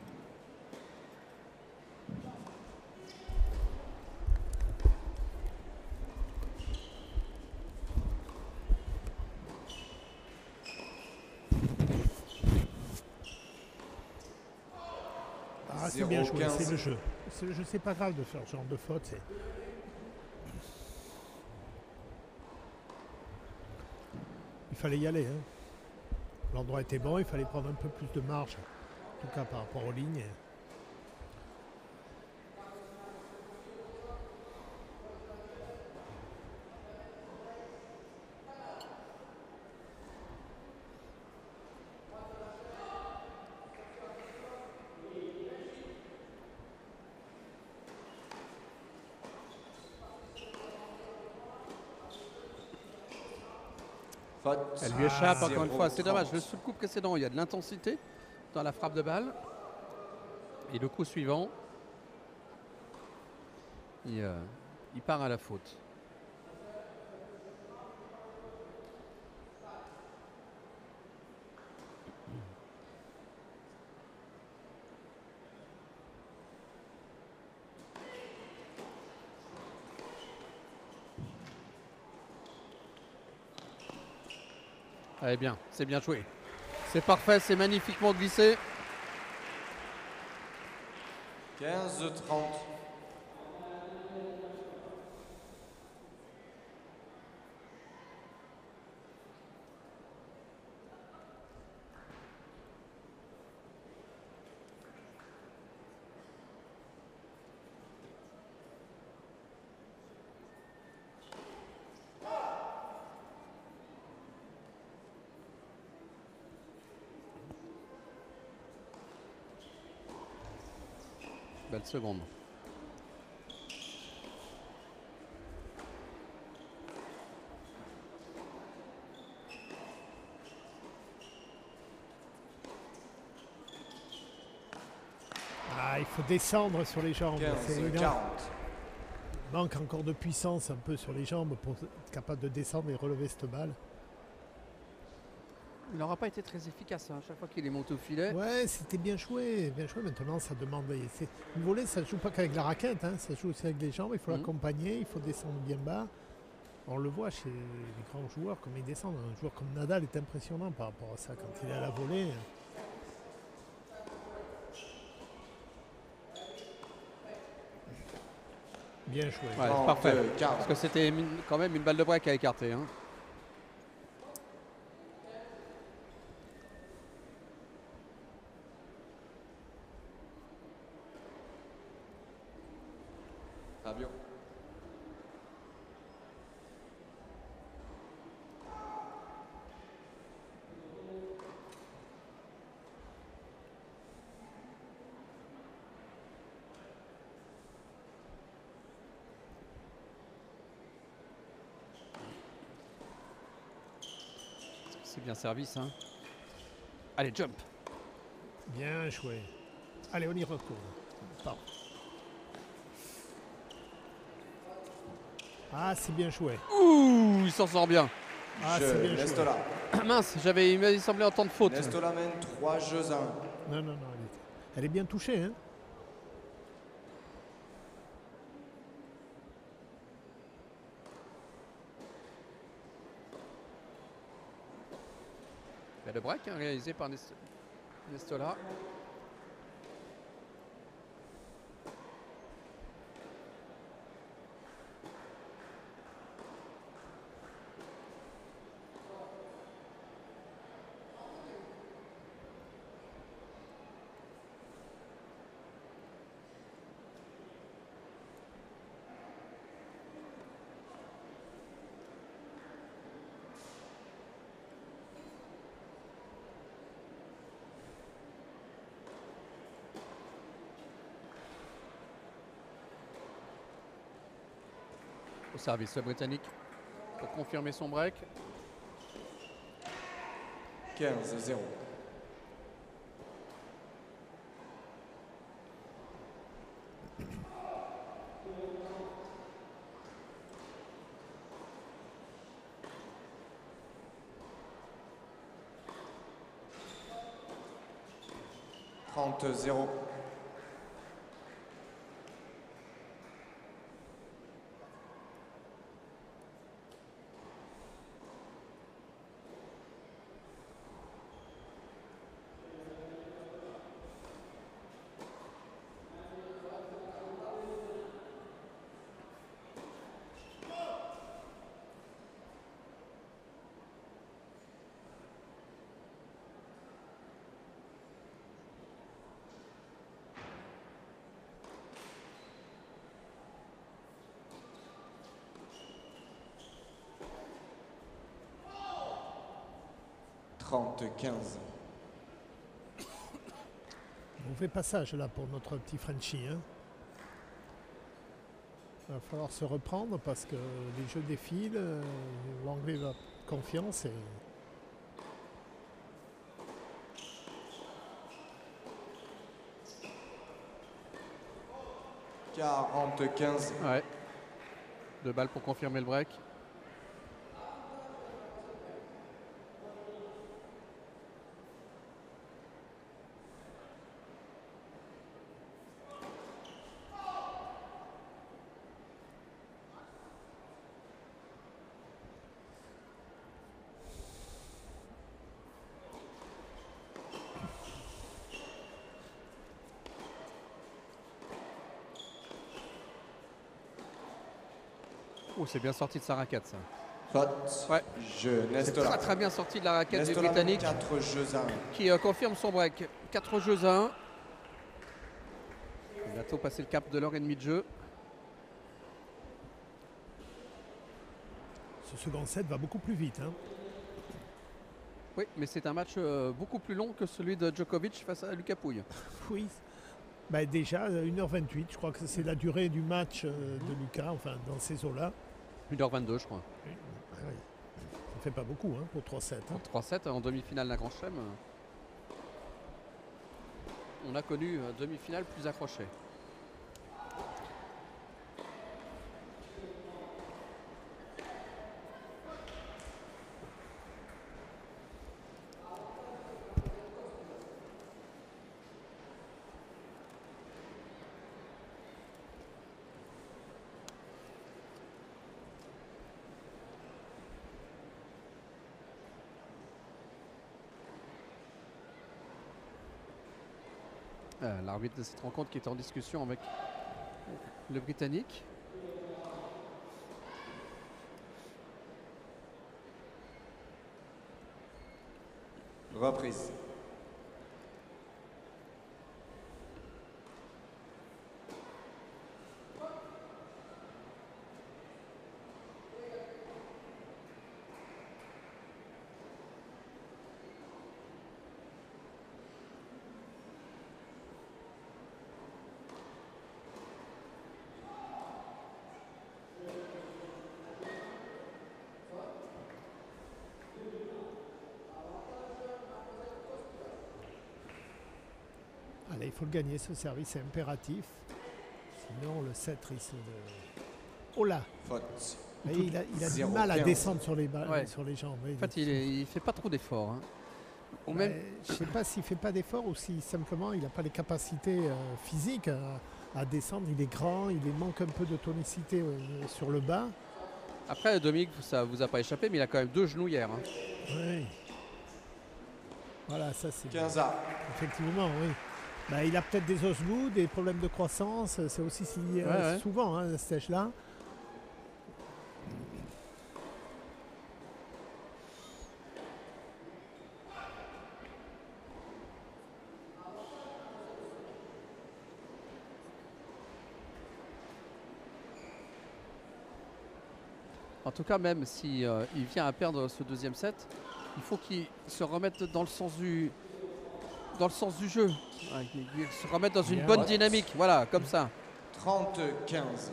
Ah, c'est bien joué, 0-15. c'est le jeu. C'est le jeu, c'est pas grave de faire ce genre de faute. Il fallait y aller. Hein. L'endroit était bon, il fallait prendre un peu plus de marge, en tout cas par rapport aux lignes. Faute. Elle lui échappe encore une fois. C'est 0-30. dommage. Le sous-coup précédent, il y a de l'intensité dans la frappe de balle. Et le coup suivant, il part à la faute. Allez bien, c'est bien joué. C'est parfait, c'est magnifiquement glissé. 15-30. Belle seconde. Ah, il faut descendre sur les jambes. C'est évident. 15-40. Il manque encore de puissance un peu sur les jambes pour être capable de descendre et relever cette balle. Il n'aura pas été très efficace hein, chaque fois qu'il est monté au filet. Ouais, c'était bien joué. Bien joué. Maintenant, ça demande. Une volée, ça ne joue pas qu'avec la raquette. Hein, ça joue aussi avec les jambes. Il faut l'accompagner. Il faut descendre bien bas. On le voit chez les grands joueurs, comme ils descendent. Un joueur comme Nadal est impressionnant par rapport à ça quand il est à la volée. Bien joué. Ouais, 32, parfait. 40. Parce que c'était quand même une balle de break à écarter. Hein. Fabio. C'est bien servi ça. Allez, jump. Bien joué. Allez, on y retourne. Pardon. Ah, c'est bien joué. Ouh, il s'en sort bien. Ah, Jeu c'est bien joué. Nestola. Mince, il m'a semblé entendre faute. Nestola mène 3 jeux à 1. Non, non, non. Elle est bien touchée. Hein. Balle de break hein, réalisé par Nestola. Au service, le Britannique pour confirmer son break. 15-0. Zéro. Quinze. Mauvais passage là pour notre petit Frenchie. Hein. Il va falloir se reprendre parce que les jeux défilent. L'anglais va confiance et. Quinze. Ouais. 2 balles pour confirmer le break. Oh, c'est bien sorti de sa raquette ça. Faute. Ouais. Jeu C'est Nestola. très très bien sorti de la raquette du Nestola mène Britannique 4 jeux à 1. qui confirme son break. 4 jeux à 1. Il va bientôt passer le cap de l'heure et demie de jeu. Ce second set va beaucoup plus vite. Hein. Oui, mais c'est un match beaucoup plus long que celui de Djokovic face à Lucas Pouille. Oui. Ben déjà, 1h28, je crois que c'est la durée du match de Lucas, enfin dans ces eaux-là. 1h22 je crois. Ah oui. Ça fait pas beaucoup hein, pour 3-7. Hein. 3-7 en demi-finale d'un Grand Chelem. On a connu demi-finale plus accrochée. L'arbitre de cette rencontre qui est en discussion avec le Britannique. Reprise. Allez, il faut le gagner, ce service est impératif. Sinon, le 7 risque de... Oh là! Faute. Et il a du 0, mal à 15. descendre sur les, Ouais. sur les jambes. En fait, il fait pas trop d'efforts. Hein. Ou Ouais, même, je ne sais pas s'il ne fait pas d'effort ou si simplement il n'a pas les capacités physiques à descendre. Il est grand, il manque un peu de tonicité sur le bas. après, Dominique, ça vous a pas échappé, mais il a quand même 2 genouillères. Hein. Oui. Voilà, ça c'est... 15 A. Effectivement, oui. Bah, il a peut-être des osgoûts, des problèmes de croissance. C'est aussi Ouais. souvent à cet âge-là. En tout cas, même si il vient à perdre ce deuxième set, il faut qu'il se remette dans le sens du jeu. Ouais, qu'il se remette dans une Bien. bonne dynamique. Voilà, comme ça. 30-15.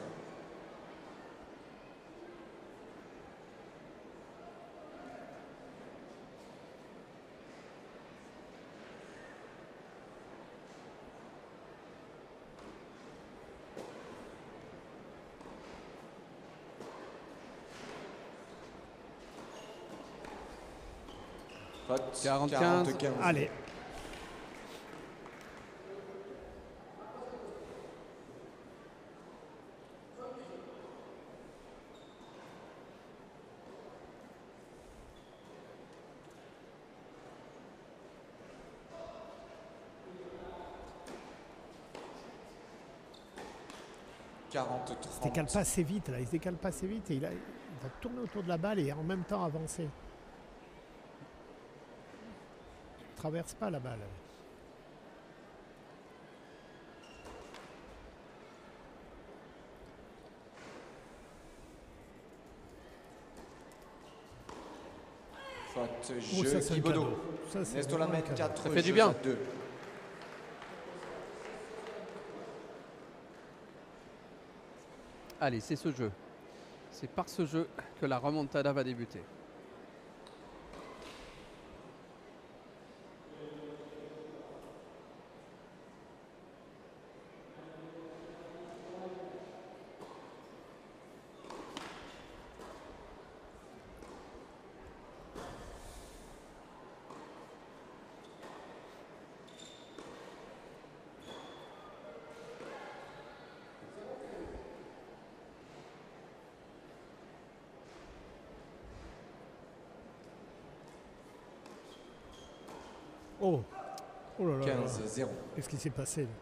Faute. 40-15. 40-15. Allez. Il se décale pas assez vite là, il se décale pas assez vite et il va tourner autour de la balle et en même temps avancer. Il traverse pas la balle. Faute. Oh, Jeu. ça c'est un Guibaudot. cadeau. Ça, c'est Nestola vraiment un met cadeau. 4 Ça fait du bien. 2. Allez, c'est ce jeu. C'est par ce jeu que la remontada va débuter. Oh, oh là là, là. 15-0. Qu'est-ce qui s'est passé là?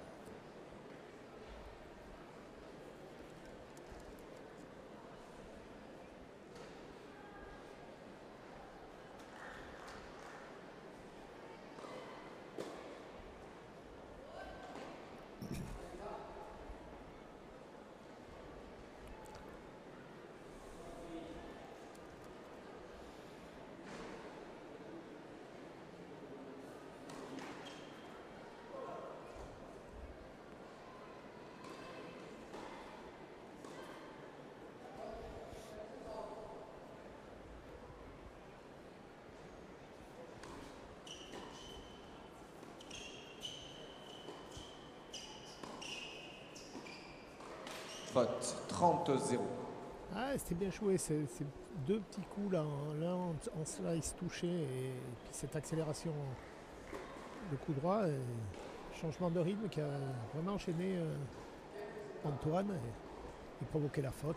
Faute. 30-0. Ah, c'était bien joué, ces deux petits coups là, l'un en slice touché et puis cette accélération de coup droit, et changement de rythme qui a vraiment enchaîné Antoine et provoqué la faute.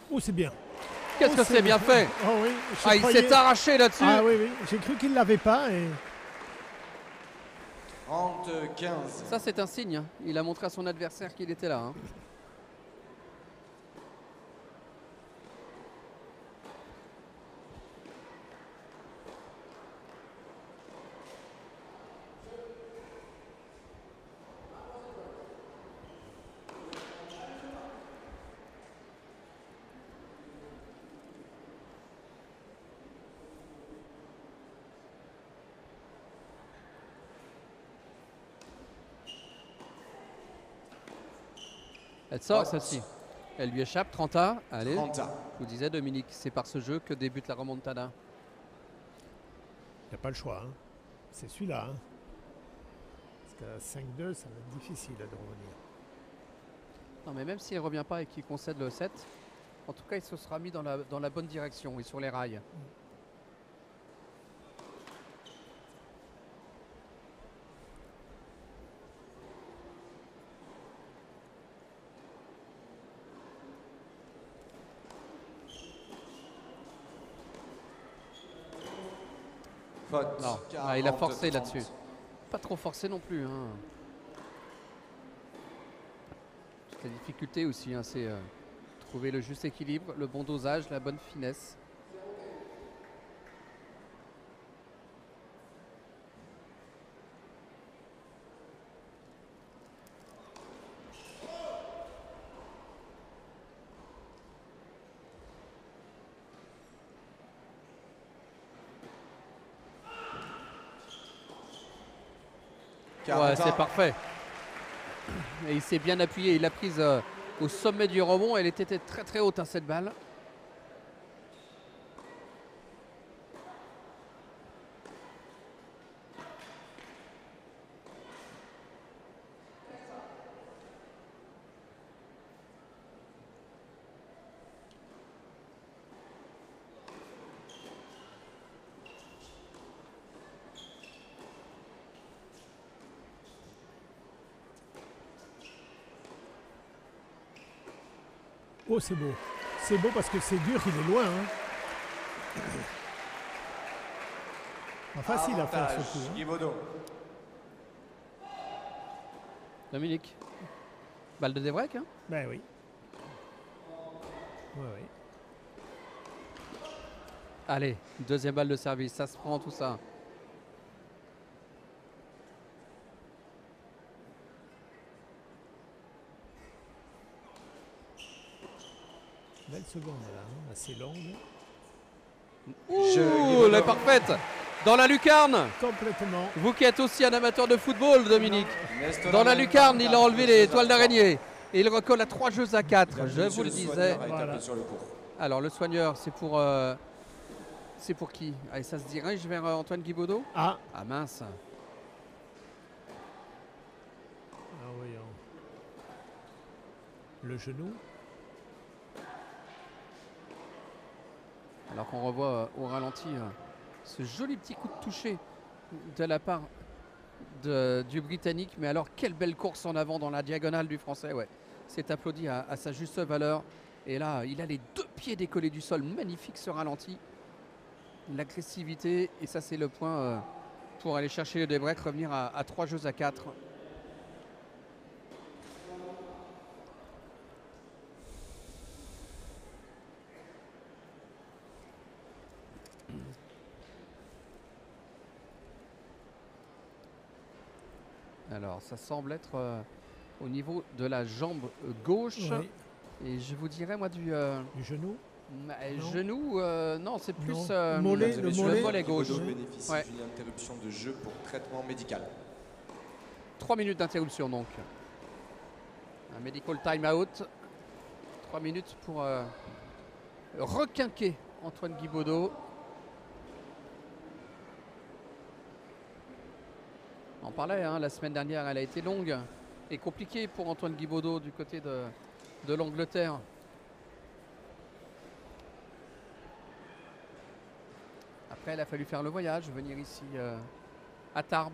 Oh, c'est bien. Qu'est-ce Oh, que c'est bien fait. Oh oui, Ah, il s'est arraché là-dessus. Ah oui, oui. J'ai cru qu'il ne l'avait pas. Et... 30-15. Ça, c'est un signe, hein. Il a montré à son adversaire qu'il était là, hein. Elle sort, celle-ci. Elle lui échappe, 30-1. Allez, 30. je vous disais, Dominique, c'est par ce jeu que débute la remontada. Il n'y a pas le choix. Hein. C'est celui-là. Hein. Parce qu'à 5-2, ça va être difficile de revenir. Non, mais même s'il ne revient pas et qu'il concède le 7, en tout cas, il se sera mis dans la bonne direction et sur les rails. Faute. Non, 40, il a forcé 30. là-dessus. Pas trop forcé non plus, hein. La difficulté aussi, hein, c'est trouver le juste équilibre, le bon dosage, la bonne finesse. Ouais, c'est parfait. Et il s'est bien appuyé, il l'a prise au sommet du rebond. Elle était très très haute, hein, cette balle. Oh, c'est beau. C'est beau parce que c'est dur, il est loin. Hein. Pas facile à faire ce coup. Hein. Guibaudot. Dominique. Balle de Debrec, hein? Ben oui. Ouais, oui. Allez, deuxième balle de service, ça se prend tout ça. Belle seconde là, hein, assez longue. Ouh, elle est parfaite. Dans la lucarne. Complètement. Vous qui êtes aussi un amateur de football, Dominique. Nestola Dans la même lucarne, pas il a enlevé les de toiles deux à d'araignée. Et il recolle à 3 jeux à 4. trois. Je vous le Monsieur disais. Soigneur a Voilà. établi sur le cours. Alors, le soigneur, c'est pour qui? Allez, ça se dirige vers Antoine Guibaudot. Ah, Ah mince. voyons. Le genou. Alors qu'on revoit au ralenti ce joli petit coup de toucher de la part du Britannique. Mais alors, quelle belle course en avant dans la diagonale du Français. Ouais. C'est applaudi à sa juste valeur. Et là, il a les 2 pieds décollés du sol. Magnifique ce ralenti. L'agressivité. Et ça, c'est le point pour aller chercher le Debrec, revenir à 3 jeux à 4. Alors, ça semble être au niveau de la jambe gauche. Oui. Et je vous dirais, moi, du Du genou. Non. genou. Non, c'est plus Non. Mollet, Mesdames et le messieurs, mollet. mollet gauche. Guibaudot bénéficie Ouais. d'une interruption de jeu pour traitement médical. 3 minutes d'interruption, donc. Un medical time out. 3 minutes pour requinquer Antoine Guibaudot. On en parlait, hein, la semaine dernière, elle a été longue et compliquée pour Antoine Guibaudot du côté de l'Angleterre. Après, il a fallu faire le voyage, venir ici à Tarbes.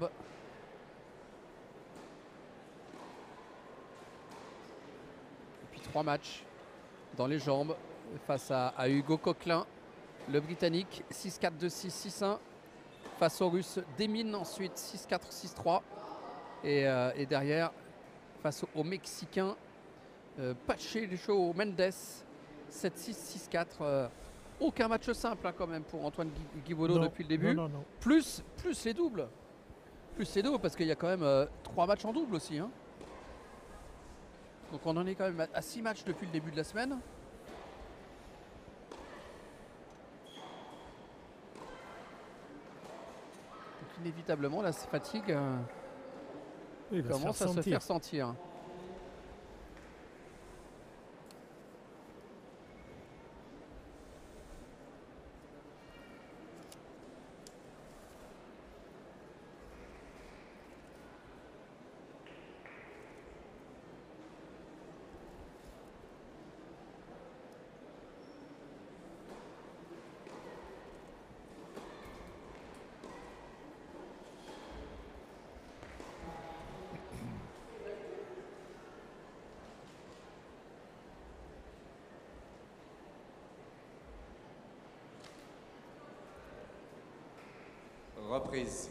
Et puis 3 matchs dans les jambes. face à Hugo Coquelin, le Britannique. 6-4, 2-6, 6-1. Face au Russe Demine ensuite 6-4, 6-3. Et derrière, face au Mexicain Pacheco Mendes 7-6, 6-4. Aucun match simple quand même pour Antoine Guibaudot depuis le début. Non. Plus les doubles. Plus les doubles parce qu'il y a quand même 3 matchs en double aussi. Hein. Donc on en est quand même à 6 matchs depuis le début de la semaine. Donc inévitablement la fatigue commence à se faire sentir. Reprise.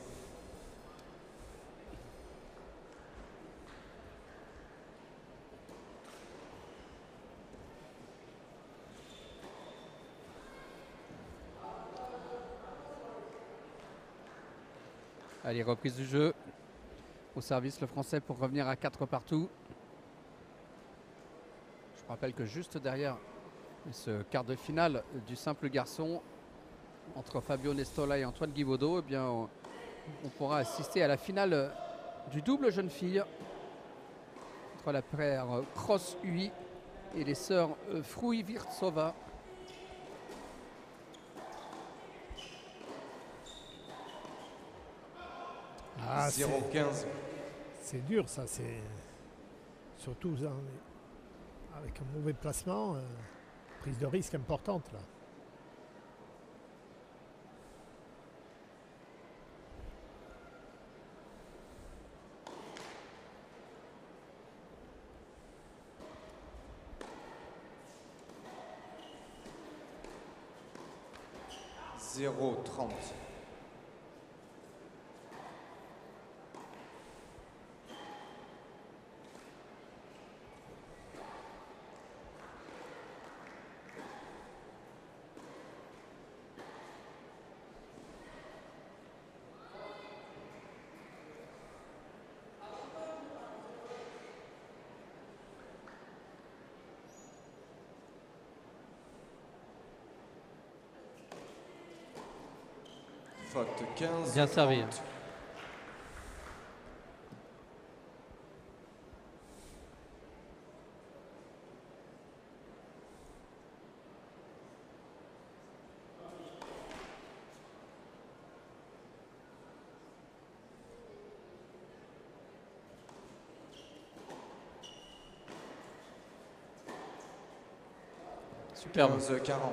Allez, reprise du jeu. Au service le français pour revenir à 4 partout. Je rappelle que juste derrière ce quart de finale du simple garçon entre Fabio Nestola et Antoine Guibaudot, eh bien, on pourra assister à la finale du double jeune fille entre la paire Cross UI et les sœurs Fruivirtsova. Ah, 0-15. c'est dur ça, c'est surtout avec un mauvais placement, prise de risque importante là. Zéro 30. Faute 15. Bien servi. 30. Superbe. 15-40.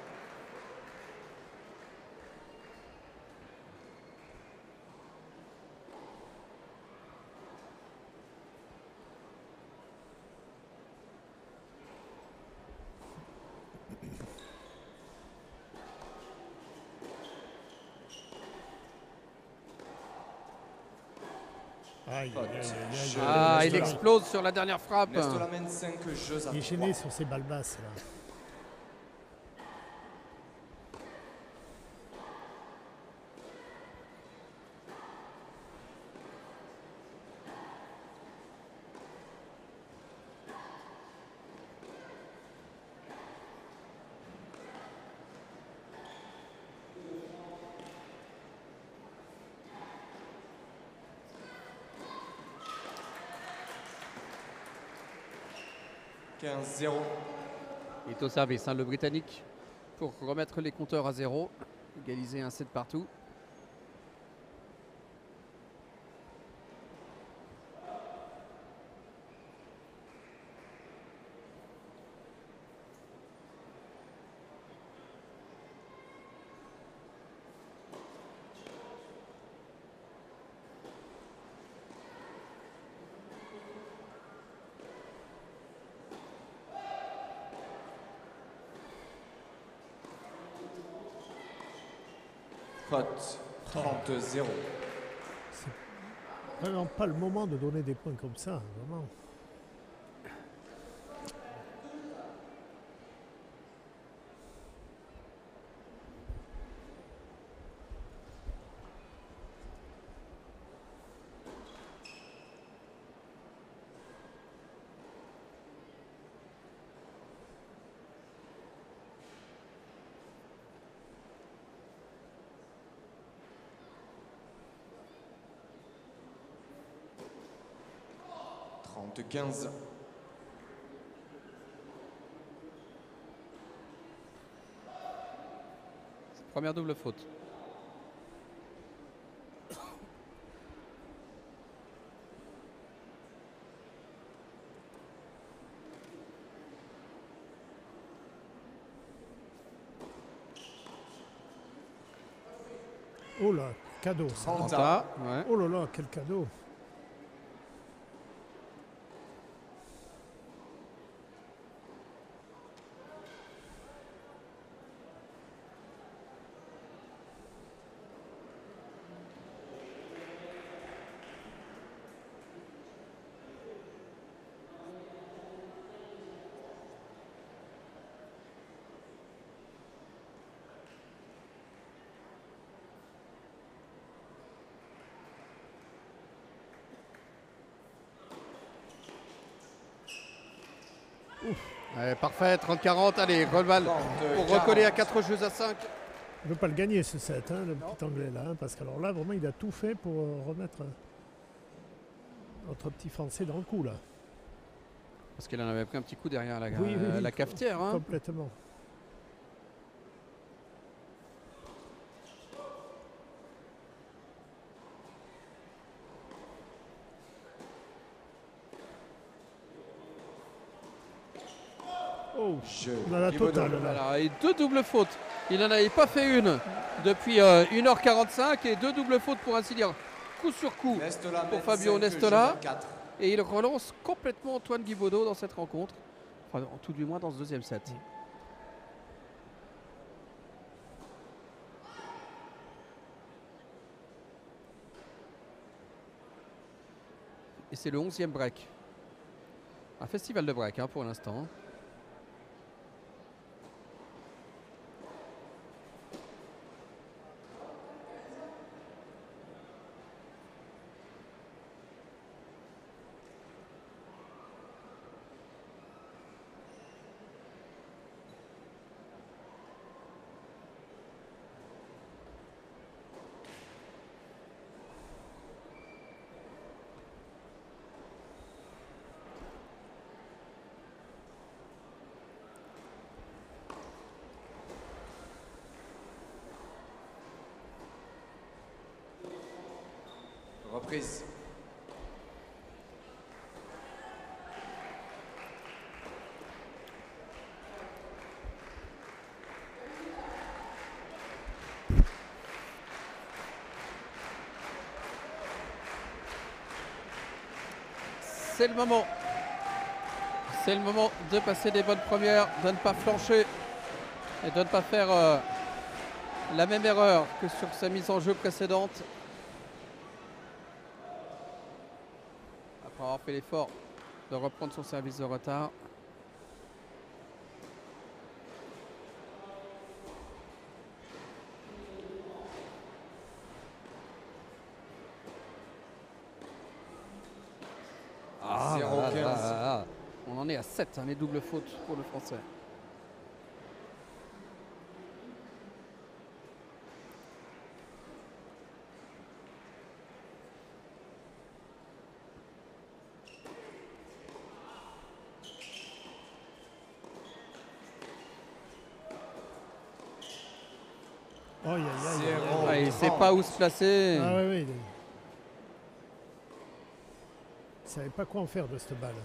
Aïe, Faute. aïe, aïe, aïe, Je- aïe, Ah, aïe, il aïe. explose sur la dernière frappe. Nestola mène 5 jeux à Il est 3. gêné sur ses balles basses là. « 15-0. Il est au service, hein, le Britannique, pour remettre les compteurs à 0, égaliser un 7 partout. Faute. 30-0. C'est vraiment pas le moment de donner des points comme ça, vraiment. De 15. Première double faute. Oh là, cadeau. Ça. 30 Ah, ouais. Oh là là, quel cadeau. Ouais, parfait, 30-40. Allez, Rollval pour recoller à 4 jeux à 5. Il ne veut pas le gagner ce set, hein, le petit anglais là, hein, parce qu'alors là, vraiment, il a tout fait pour remettre notre petit français dans le coup là. Parce qu'il en avait pris un petit coup derrière Oui, la cafetière. Hein. Complètement. Oh, Jeu. on a la totale là. Alors, et 2 doubles fautes. Il n'en avait pas fait une depuis 1h45 et 2 doubles fautes pour ainsi dire, coup sur coup Nestola pour mène Fabio 5 Nestola. jeux à 4. Et il relance complètement Antoine Guibaudot dans cette rencontre. Enfin, tout du moins dans ce deuxième set. Et c'est le 11e break. Un festival de break hein, pour l'instant. Reprise. C'est le moment. C'est le moment de passer des bonnes premières, de ne pas flancher et de ne pas faire la même erreur que sur sa mise en jeu précédente. Après avoir fait l'effort de reprendre son service de retard. Ah, 0-15. On en est à 7, hein, les doubles fautes pour le français. Oh, aïe, aïe, aïe, aïe. Zéro. Ah, il ne sait pas où se placer. Ah oui, oui. Il ne savait pas quoi en faire de cette balle.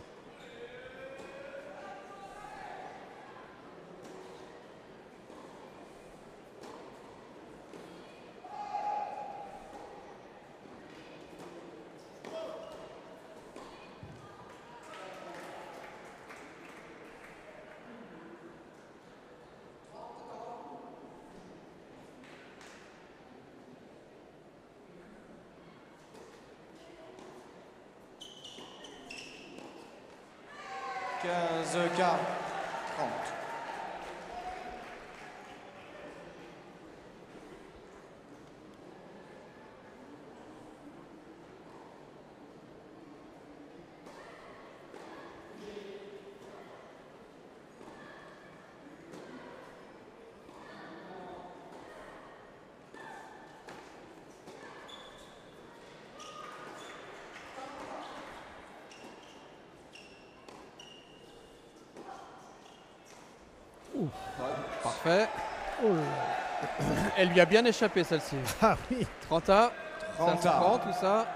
15-40. Parfait. Oh là là. Elle lui a bien échappé celle-ci. Ah oui. 30 à. 30 Ça à. se prend tout ça.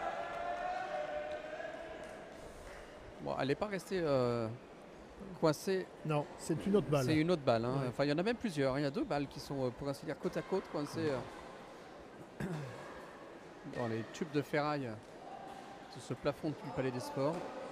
Bon, elle n'est pas restée coincée. Non, c'est une autre balle. C'est une autre balle. Hein. Ouais. Enfin, il y en a même plusieurs. Il y a 2 balles qui sont, pour ainsi dire, côte à côte, coincées dans les tubes de ferraille de ce plafond du Palais des Sports.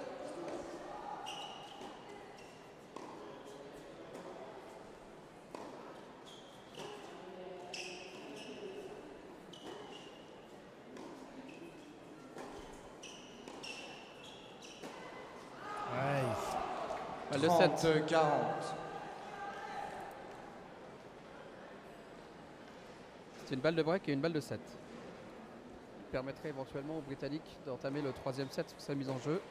Ouais. Balle de 7. 30-40. C'est une balle de break et une balle de 7. Permettrait éventuellement aux Britanniques d'entamer le 3e set sur sa mise en jeu.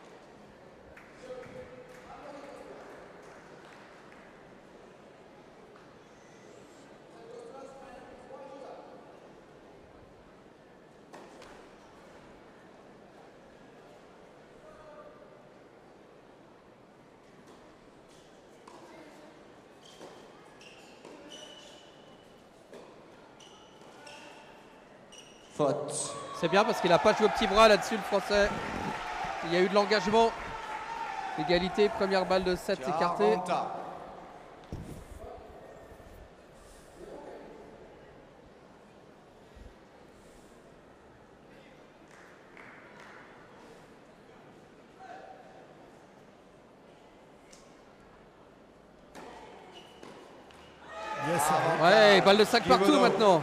Faute. C'est bien parce qu'il n'a pas joué au petit bras là-dessus, le Français. Il y a eu de l'engagement. Égalité, première balle de 7 écartée. 40 à. Yes, Ouais, balle de 5 Guy partout Bono. maintenant.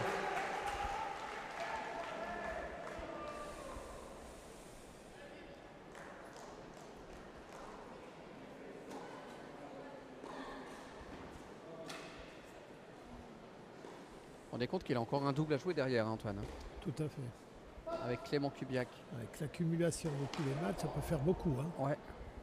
On est compte qu'il a encore un double à jouer derrière, hein, Antoine, tout à fait. avec Clément Kubiak. Avec l'accumulation de tous les matchs, ça peut faire beaucoup. Hein. Ouais.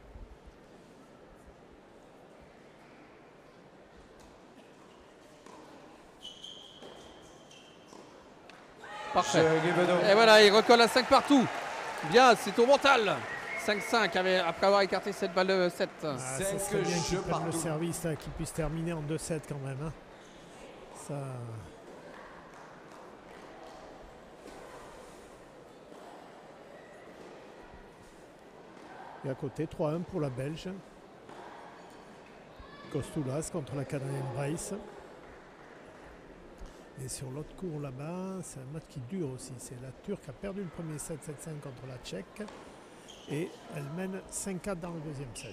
Parfait. Jeu Guy Bono. Et voilà, il recolle à 5 partout. Bien, c'est au mental. 5-5 après avoir écarté cette balle de 7. Ah, ça Cinq serait bien jeux qu'il prenne le partout. service, là, qu'il puisse terminer en 2-7 quand même. Hein. Ça... Et à côté, 3-1 pour la Belge. Kostoulas contre la Canadienne Bryce. Et sur l'autre cours là-bas, c'est un match qui dure aussi. C'est la Turque qui a perdu le premier set 7-5 contre la Tchèque. Et elle mène 5-4 dans le deuxième set.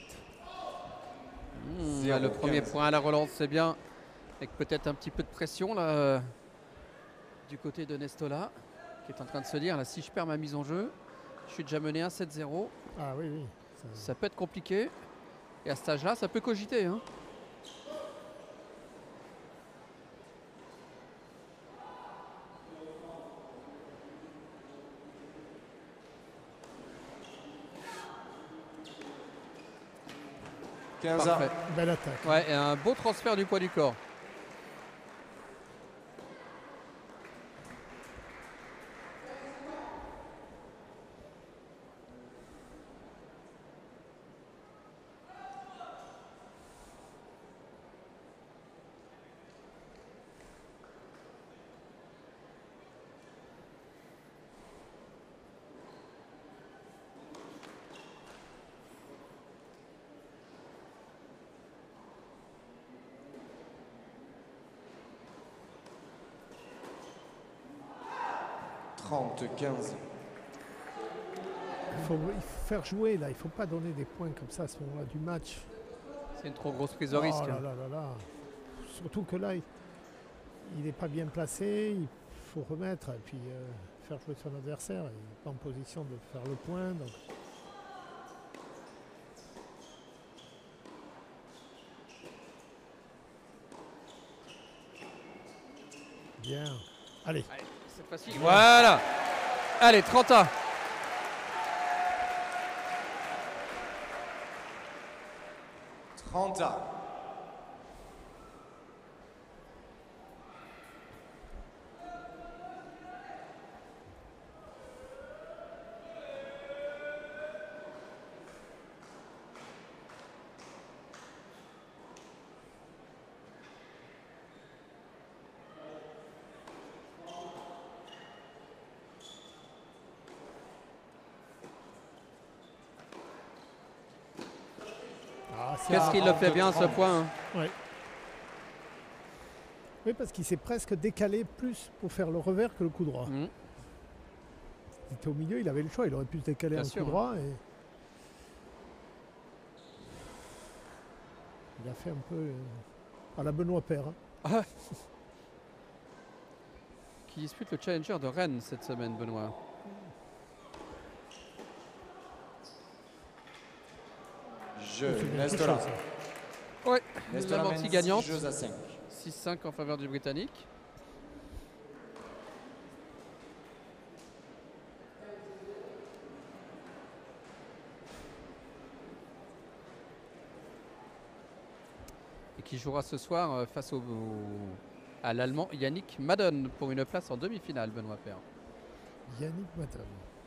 Le 0-15. premier point à la relance, c'est bien. Avec peut-être un petit peu de pression là, du côté de Nestola, qui est en train de se dire, là, si je perds ma mise en jeu, je suis déjà mené 1-7-0. Ah oui, oui. Ça peut être compliqué. Et à cet âge-là, ça peut cogiter. Hein. Parfait. Belle attaque. Ouais, et un beau transfert du poids du corps. Il faut faire jouer là, il ne faut pas donner des points comme ça à ce moment-là du match. C'est une trop grosse prise de risque. Oh là là là là. Surtout que là, il n'est pas bien placé, il faut remettre et puis faire jouer son adversaire. Il n'est pas en position de faire le point. Donc... Bien. Allez. Allez, cette fois-ci. Voilà. Allez, 30 30. Qu'est-ce qu'il le fait bien ce 30. point, hein. Ouais. Oui, parce qu'il s'est presque décalé plus pour faire le revers que le coup droit. Mhm. Il était au milieu, il avait le choix, il aurait pu se décaler Bien un sûr, coup droit. Et... il a fait un peu à la Benoît Paire. Hein. Qui dispute le Challenger de Rennes cette semaine, Benoît. Jeu C'est bien Nestola. touché, ça. Ouais, Nestola l'amorti mène gagnante. 6 jeux à 5. 6-5 en faveur du Britannique. Et qui jouera ce soir face à l'Allemand Yannick Madden pour une place en demi-finale, Benoît Paire. Yannick Madden.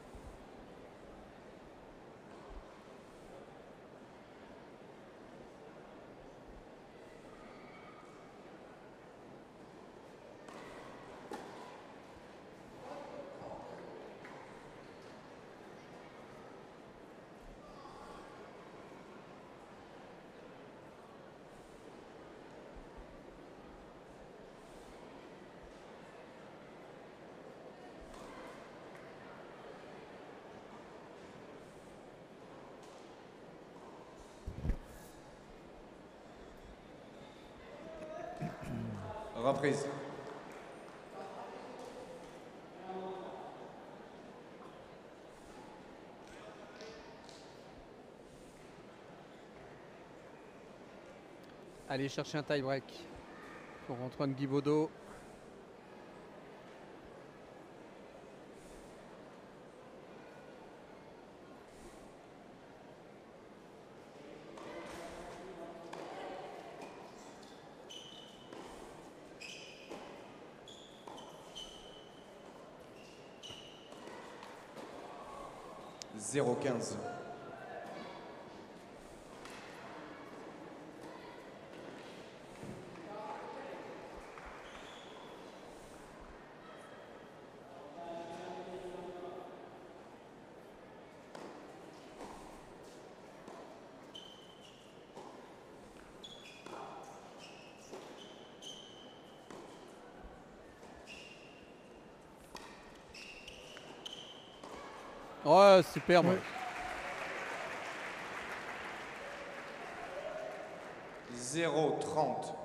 Reprise. Allez chercher un tie-break pour Antoine Guibaudot. « 0-15. Ouais, superbe. Ouais. 0-30.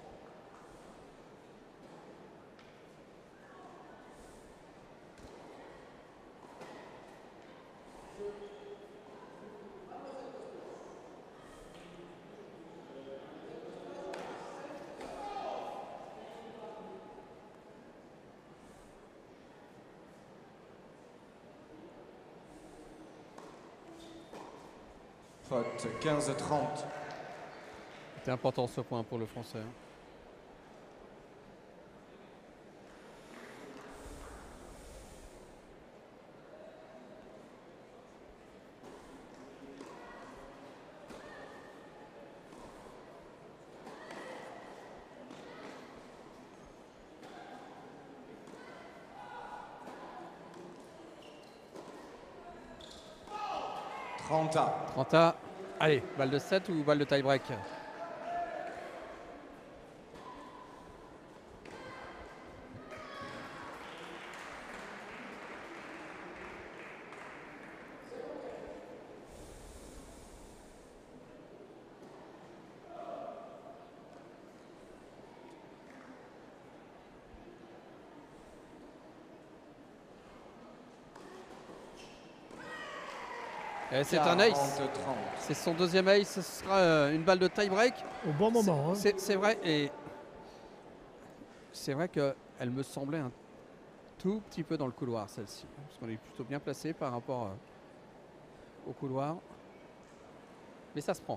Faute 15-30. C'était important ce point pour le Français. Trenta. 30. Allez, balle de 7 ou balle de tie-break? Et c'est un ace. 40-30. C'est son deuxième ace. Ce sera une balle de tie-break. Au bon moment. Hein. C'est vrai. Et c'est vrai qu'elle Elle me semblait un tout petit peu dans le couloir, celle-ci. Parce qu'on est plutôt bien placé par rapport au couloir. Mais ça se prend.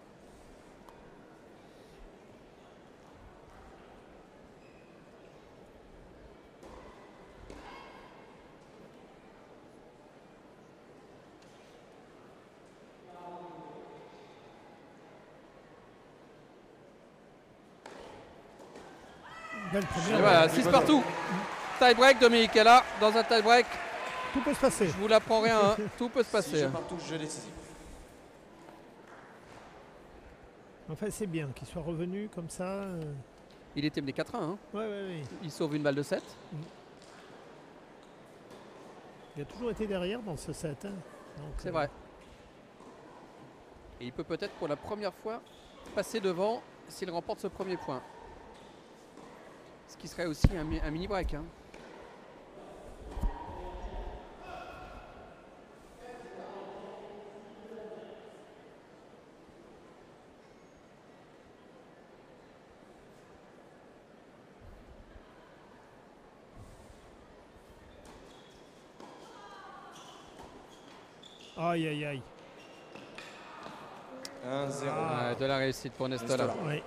Belle Et première. voilà, 6 partout. Tie break, Dominique est là, dans un tie break. Tout peut se passer. Je vous l'apprends rien, hein. Tout peut se 6 passer. jeux partout, jeu décisif. Enfin, c'est bien qu'il soit revenu comme ça. Il était mené 4-1. Hein. Ouais. Il sauve une balle de 7. Il a toujours été derrière dans ce set. Hein. Donc, C'est vrai. Et il peut peut-être pour la première fois passer devant s'il remporte ce premier point. Ce qui serait aussi un mini break. Hein. Aïe, aïe, aïe. 1-0. Ouais, de la réussite pour Nestola. Nestola. Oui.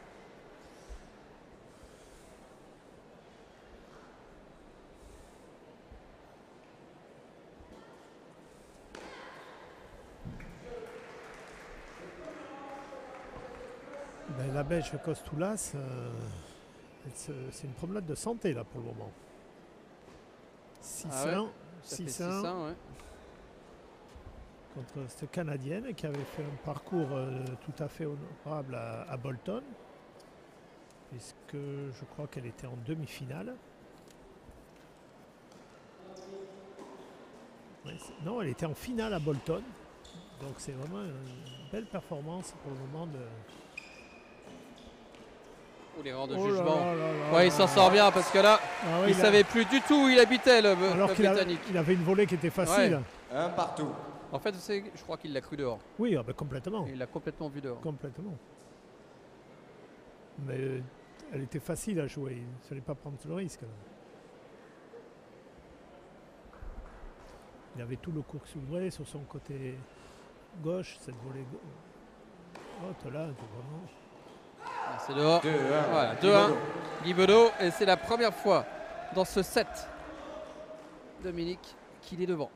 Ben, la Belge Kostoulas, c'est une promenade de santé là pour le moment. 6-1, Ah ouais, ça fait 6-1 6-1, ouais. contre cette Canadienne qui avait fait un parcours tout à fait honorable à Bolton, puisque je crois qu'elle était en demi-finale. Ouais, non, elle était en finale à Bolton, donc c'est vraiment une belle performance pour le moment de... Oh, l'erreur de Oh là jugement. là là là Ouais, il là s'en là. sort bien parce que là, Ah ouais, il savait plus du tout où il habitait, le alors qu'il Britannique. il avait une volée qui était facile. Ouais. 1 partout. En fait, je crois qu'il l'a cru dehors. Oui, ah ben complètement. Il l'a complètement vu dehors. Complètement. Mais elle était facile à jouer, il ne fallait pas prendre le risque. Il avait tout le court qui s'ouvrait sur son côté gauche, cette volée haute là, vraiment. Ah, c'est dehors. 2-1. Voilà, 2-1. Guy Bedeau. Et c'est la première fois dans ce set, Dominique, qu'il est devant.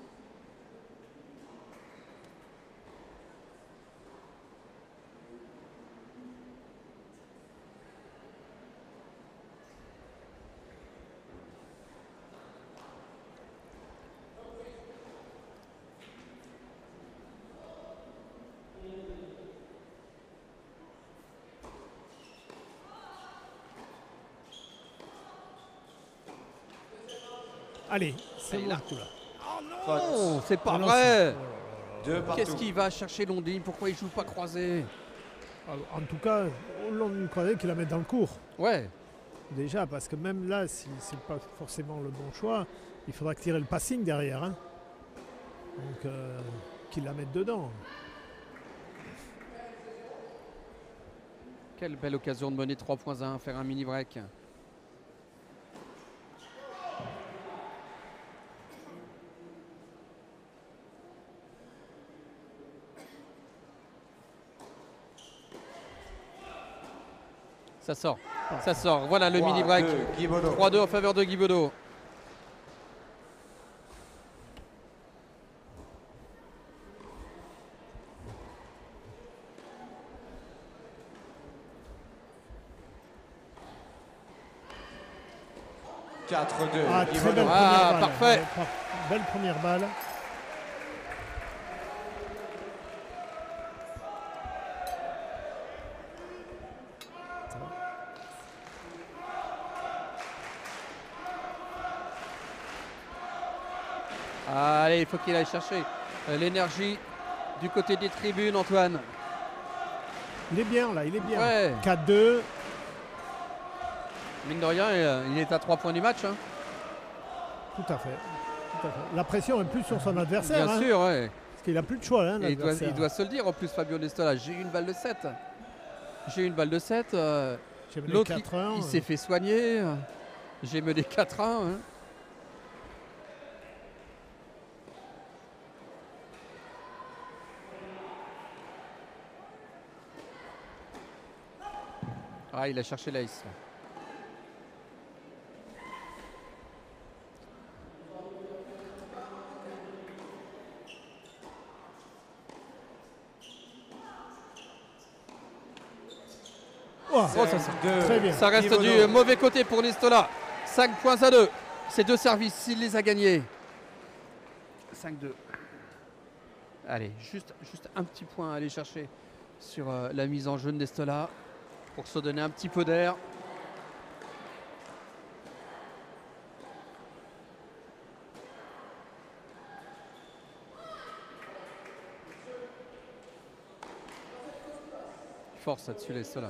Allez, c'est Elle est bon là. tout là. Faute. Oh, c'est pas Ah non, vrai. 2 partout. Qu'est-ce qu'il va chercher Londine? Pourquoi il joue pas croisé? En tout cas, on lui croyait qu'il la mette dans le cours. Ouais. Déjà, parce que même là, si c'est pas forcément le bon choix, il faudra que tirer le passing derrière. Hein. Donc, qu'il la mette dedans. Quelle belle occasion de mener 3 points à 1, faire un mini break. Ça sort, ça sort. Voilà le mini break. 3-2, Guy Bedeau. 3-2 en faveur de Guy Bedeau. Ah, 4-2. Ah, Guy très belle Bedeau. Ah, première balle. parfait. Belle première balle. Allez, il faut qu'il aille chercher l'énergie du côté des tribunes, Antoine. Il est bien là, il est bien. Ouais. 4-2. Mine de rien, il est à 3 points du match. Hein. Tout à fait. Tout à fait. La pression est plus sur son adversaire. Bien hein, sûr, ouais. Parce qu'il n'a plus de choix. Hein, Et l'adversaire. il doit se le dire en plus, Fabio Nestola. J'ai eu une balle de 7. J'ai eu une balle de 7. J'ai mené L'autre, 4-1. il s'est fait soigner. J'ai mené 4-1. Hein. Ah, il a cherché l'ace. Oh, très bien. Ça reste du mauvais côté pour Nestola. 5 points à 2. Ces deux services, il les a gagnés. 5-2. Allez, juste un petit point à aller chercher sur la mise en jeu de Nestola pour se donner un petit peu d'air. Force là-dessus, Nestola.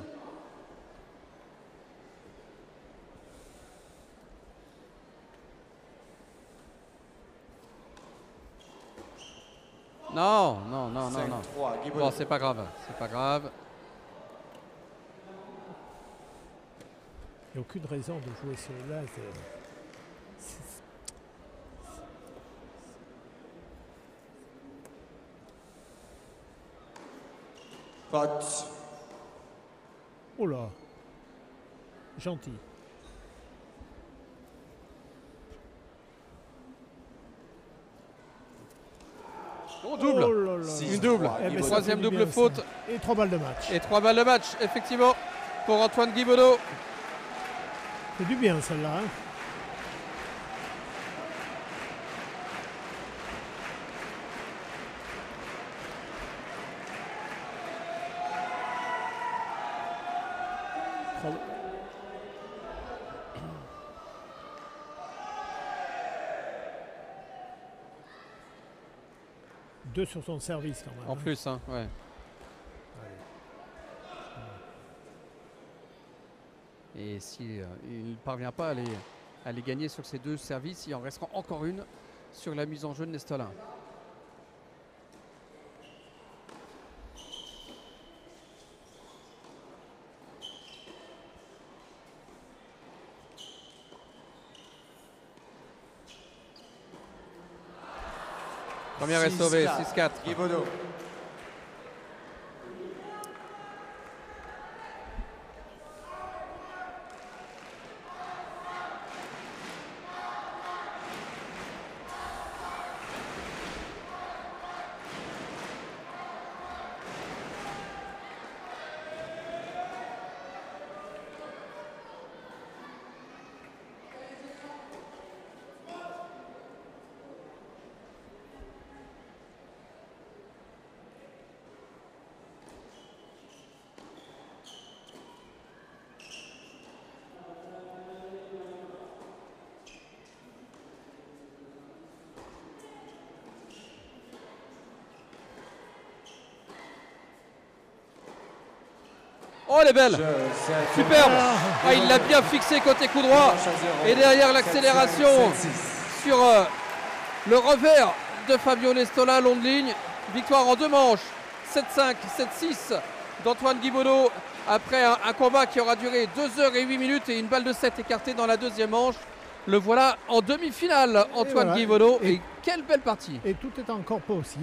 Non. Bon, c'est pas grave, c'est pas grave. Il n'y a aucune raison de jouer celui-là. Faute. Oh là, gentil. Oh, double. Oh là là. Une double. Eh ben, ça Troisième fait du double bien, faute. ça. Et 3 balles de match. Et 3 balles de match, effectivement, pour Antoine Guibaudot. C'est du bien celle-là. Hein. Deux sur son service quand même. En plus, hein, ouais. Et s'il ne parvient pas à les gagner sur ces deux services, il en restera encore une sur la mise en jeu de Nestola. Première est sauvée, 6-4. Guibaudot. Oh, elle est belle. Superbe. Ah, il l'a bien fixé côté coup droit. Et derrière l'accélération sur le revers de Fabio Nestola, long de ligne. Victoire en 2 manches. 7-5, 7-6 d'Antoine Guibaudot. Après un combat qui aura duré 2 heures et 8 minutes et une balle de 7 écartée dans la deuxième manche. Le voilà en demi-finale, Antoine Guibaudot. Et quelle belle partie. Et tout est encore possible.